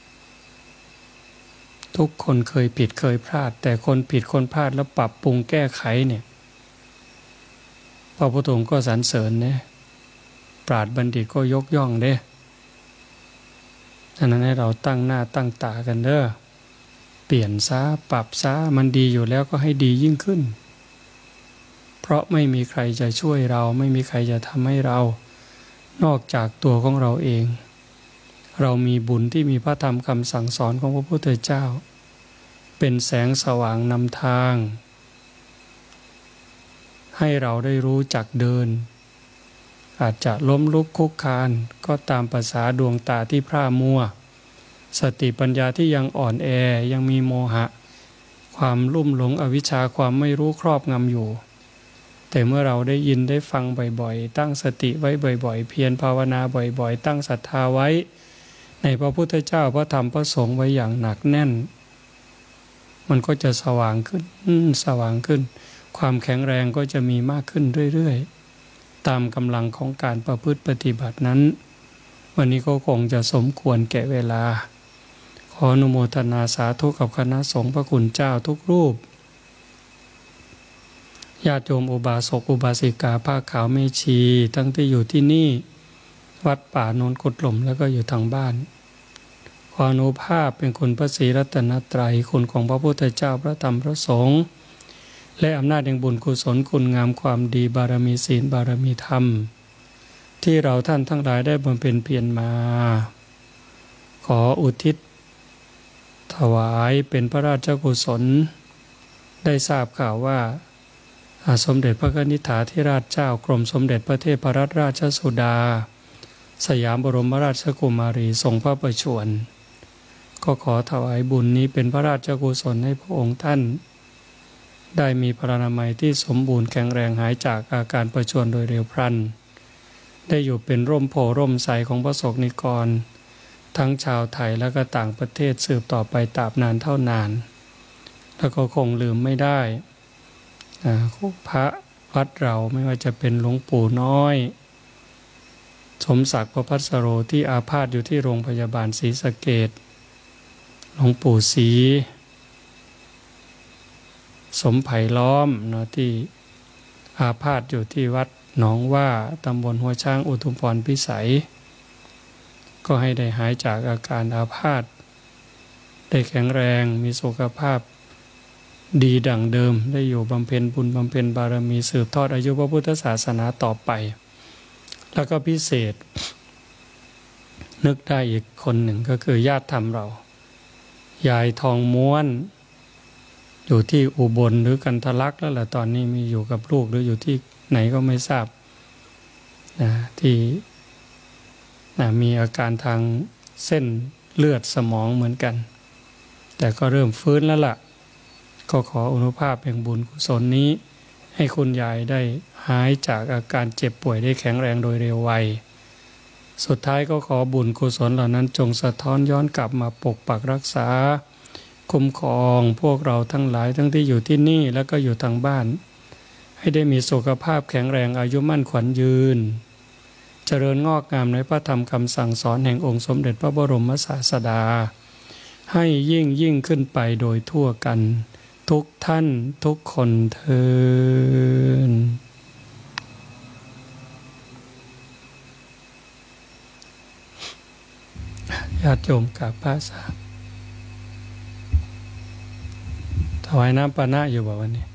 ทุกคนเคยผิดเคยพลาดแต่คนผิดคนพลาดแล้วปรับปรุงแก้ไขเนี่ยพระพุทธองค์ก็สรรเสริญเนี่ยปราชญ์บัณฑิตก็ยกย่องเด้ฉะนั้นให้เราตั้งหน้าตั้งตากันเด้อเปลี่ยนซะปรับซะมันดีอยู่แล้วก็ให้ดียิ่งขึ้นเพราะไม่มีใครจะช่วยเราไม่มีใครจะทำให้เรานอกจากตัวของเราเองเรามีบุญที่มีพระธรรมคำสั่งสอนของพระพุทธเจ้าเป็นแสงสว่างนำทางให้เราได้รู้จักเดินอาจจะล้มลุกคลุกคลานก็ตามภาษาดวงตาที่พร่ามัวสติปัญญาที่ยังอ่อนแอยังมีโมหะความลุ่มหลงอวิชชาความไม่รู้ครอบงำอยู่แต่เมื่อเราได้ยินได้ฟังบ่อยๆตั้งสติไว้บ่อยๆเพียรภาวนาบ่อยๆตั้งศรัทธาไว้ในพระพุทธเจ้าพระธรรมพระสงฆ์ไว้อย่างหนักแน่นมันก็จะสว่างขึ้นสว่างขึ้นความแข็งแรงก็จะมีมากขึ้นเรื่อยๆตามกำลังของการประพฤติปฏิบัตินั้นวันนี้ก็คงจะสมควรแก่เวลาขออนุโมทนาสาธุกับคณะสงฆ์พระคุณเจ้าทุกรูปญาติโยมอุบาสกอุบาสิกาผ้าขาวเมชีทั้งที่อยู่ที่นี่วัดป่าโนนกุดหล่มแล้วก็อยู่ทางบ้านขออนุภาพเป็นคุณพระศรีรัตนตรัยคุณของพระพุทธเจ้าพระธรรมพระสงฆ์และอำนาจแห่งบุญกุศลคุณงามความดีบารมีศีลบารมีธรรมที่เราท่านทั้งหลายได้บำเพ็ญเพียรมาขออุทิศถวายเป็นพระราชกุศลได้ทราบข่าวว่าสมเด็จพระนิธิธิราชเจ้ากรมสมเด็จพระเทพรัตนราชสุดาสยามบรมราชกุมารีทรงพระประชวรก็ขอถวายบุญนี้เป็นพระราชกุศลให้พระองค์ท่านได้มีพลานามัยที่สมบูรณ์แข็งแรงหายจากอาการประชวรโดยเร็วพลันได้อยู่เป็นร่มโพร่มใสของพระสงฆ์นิกรทั้งชาวไทยและก็ต่างประเทศสืบต่อไปตราบนานเท่านานแล้วก็คงลืมไม่ได้พระวัดเราไม่ว่าจะเป็นหลวงปู่น้อยสมศักดิ์ประภัสโรที่อาพาธอยู่ที่โรงพยาบาลศรีสะเกษหลวงปู่ศรีสมไผ่ล้อมที่อาพาธอยู่ที่วัดหนองว่าตำบลหัวช้างอุทุมพรพิสัยก็ให้ได้หายจากอาการอาพาธได้แข็งแรงมีสุขภาพดีดั่งเดิมได้อยู่บำเพ็ญบุญบำเพ็ญบารมีสืบทอดอายุพระพุทธศาสนาต่อไปแล้วก็พิเศษนึกได้อีกคนหนึ่งก็คือญาติธรรมเรายายทองม้วนอยู่ที่อุบลหรือกันทะลักแล้วล่ะตอนนี้มีอยู่กับลูกหรืออยู่ที่ไหนก็ไม่ทราบที่มีอาการทางเส้นเลือดสมองเหมือนกันแต่ก็เริ่มฟื้นแล้วล่ะก็ขออนุภาพแห่งบุญกุศลนี้ให้คุณยายได้หายจากอาการเจ็บป่วยได้แข็งแรงโดยเร็วไวสุดท้ายก็ขอบุญกุศลเหล่านั้นจงสะท้อนย้อนกลับมาปกปักรักษาคุ้มครองพวกเราทั้งหลายทั้งที่อยู่ที่นี่แล้วก็อยู่ทางบ้านให้ได้มีสุขภาพแข็งแรงอายุมั่นขวัญยืนเจริญงอกงามในพระธรรมคำสั่งสอนแห่งองค์สมเด็จพระบรมศาสดาให้ยิ่งขึ้นไปโดยทั่วกันทุกท่านทุกคนเทอญญาติโยมกราบพระสาถวายน้ำปานะอยู่บ่วันนี้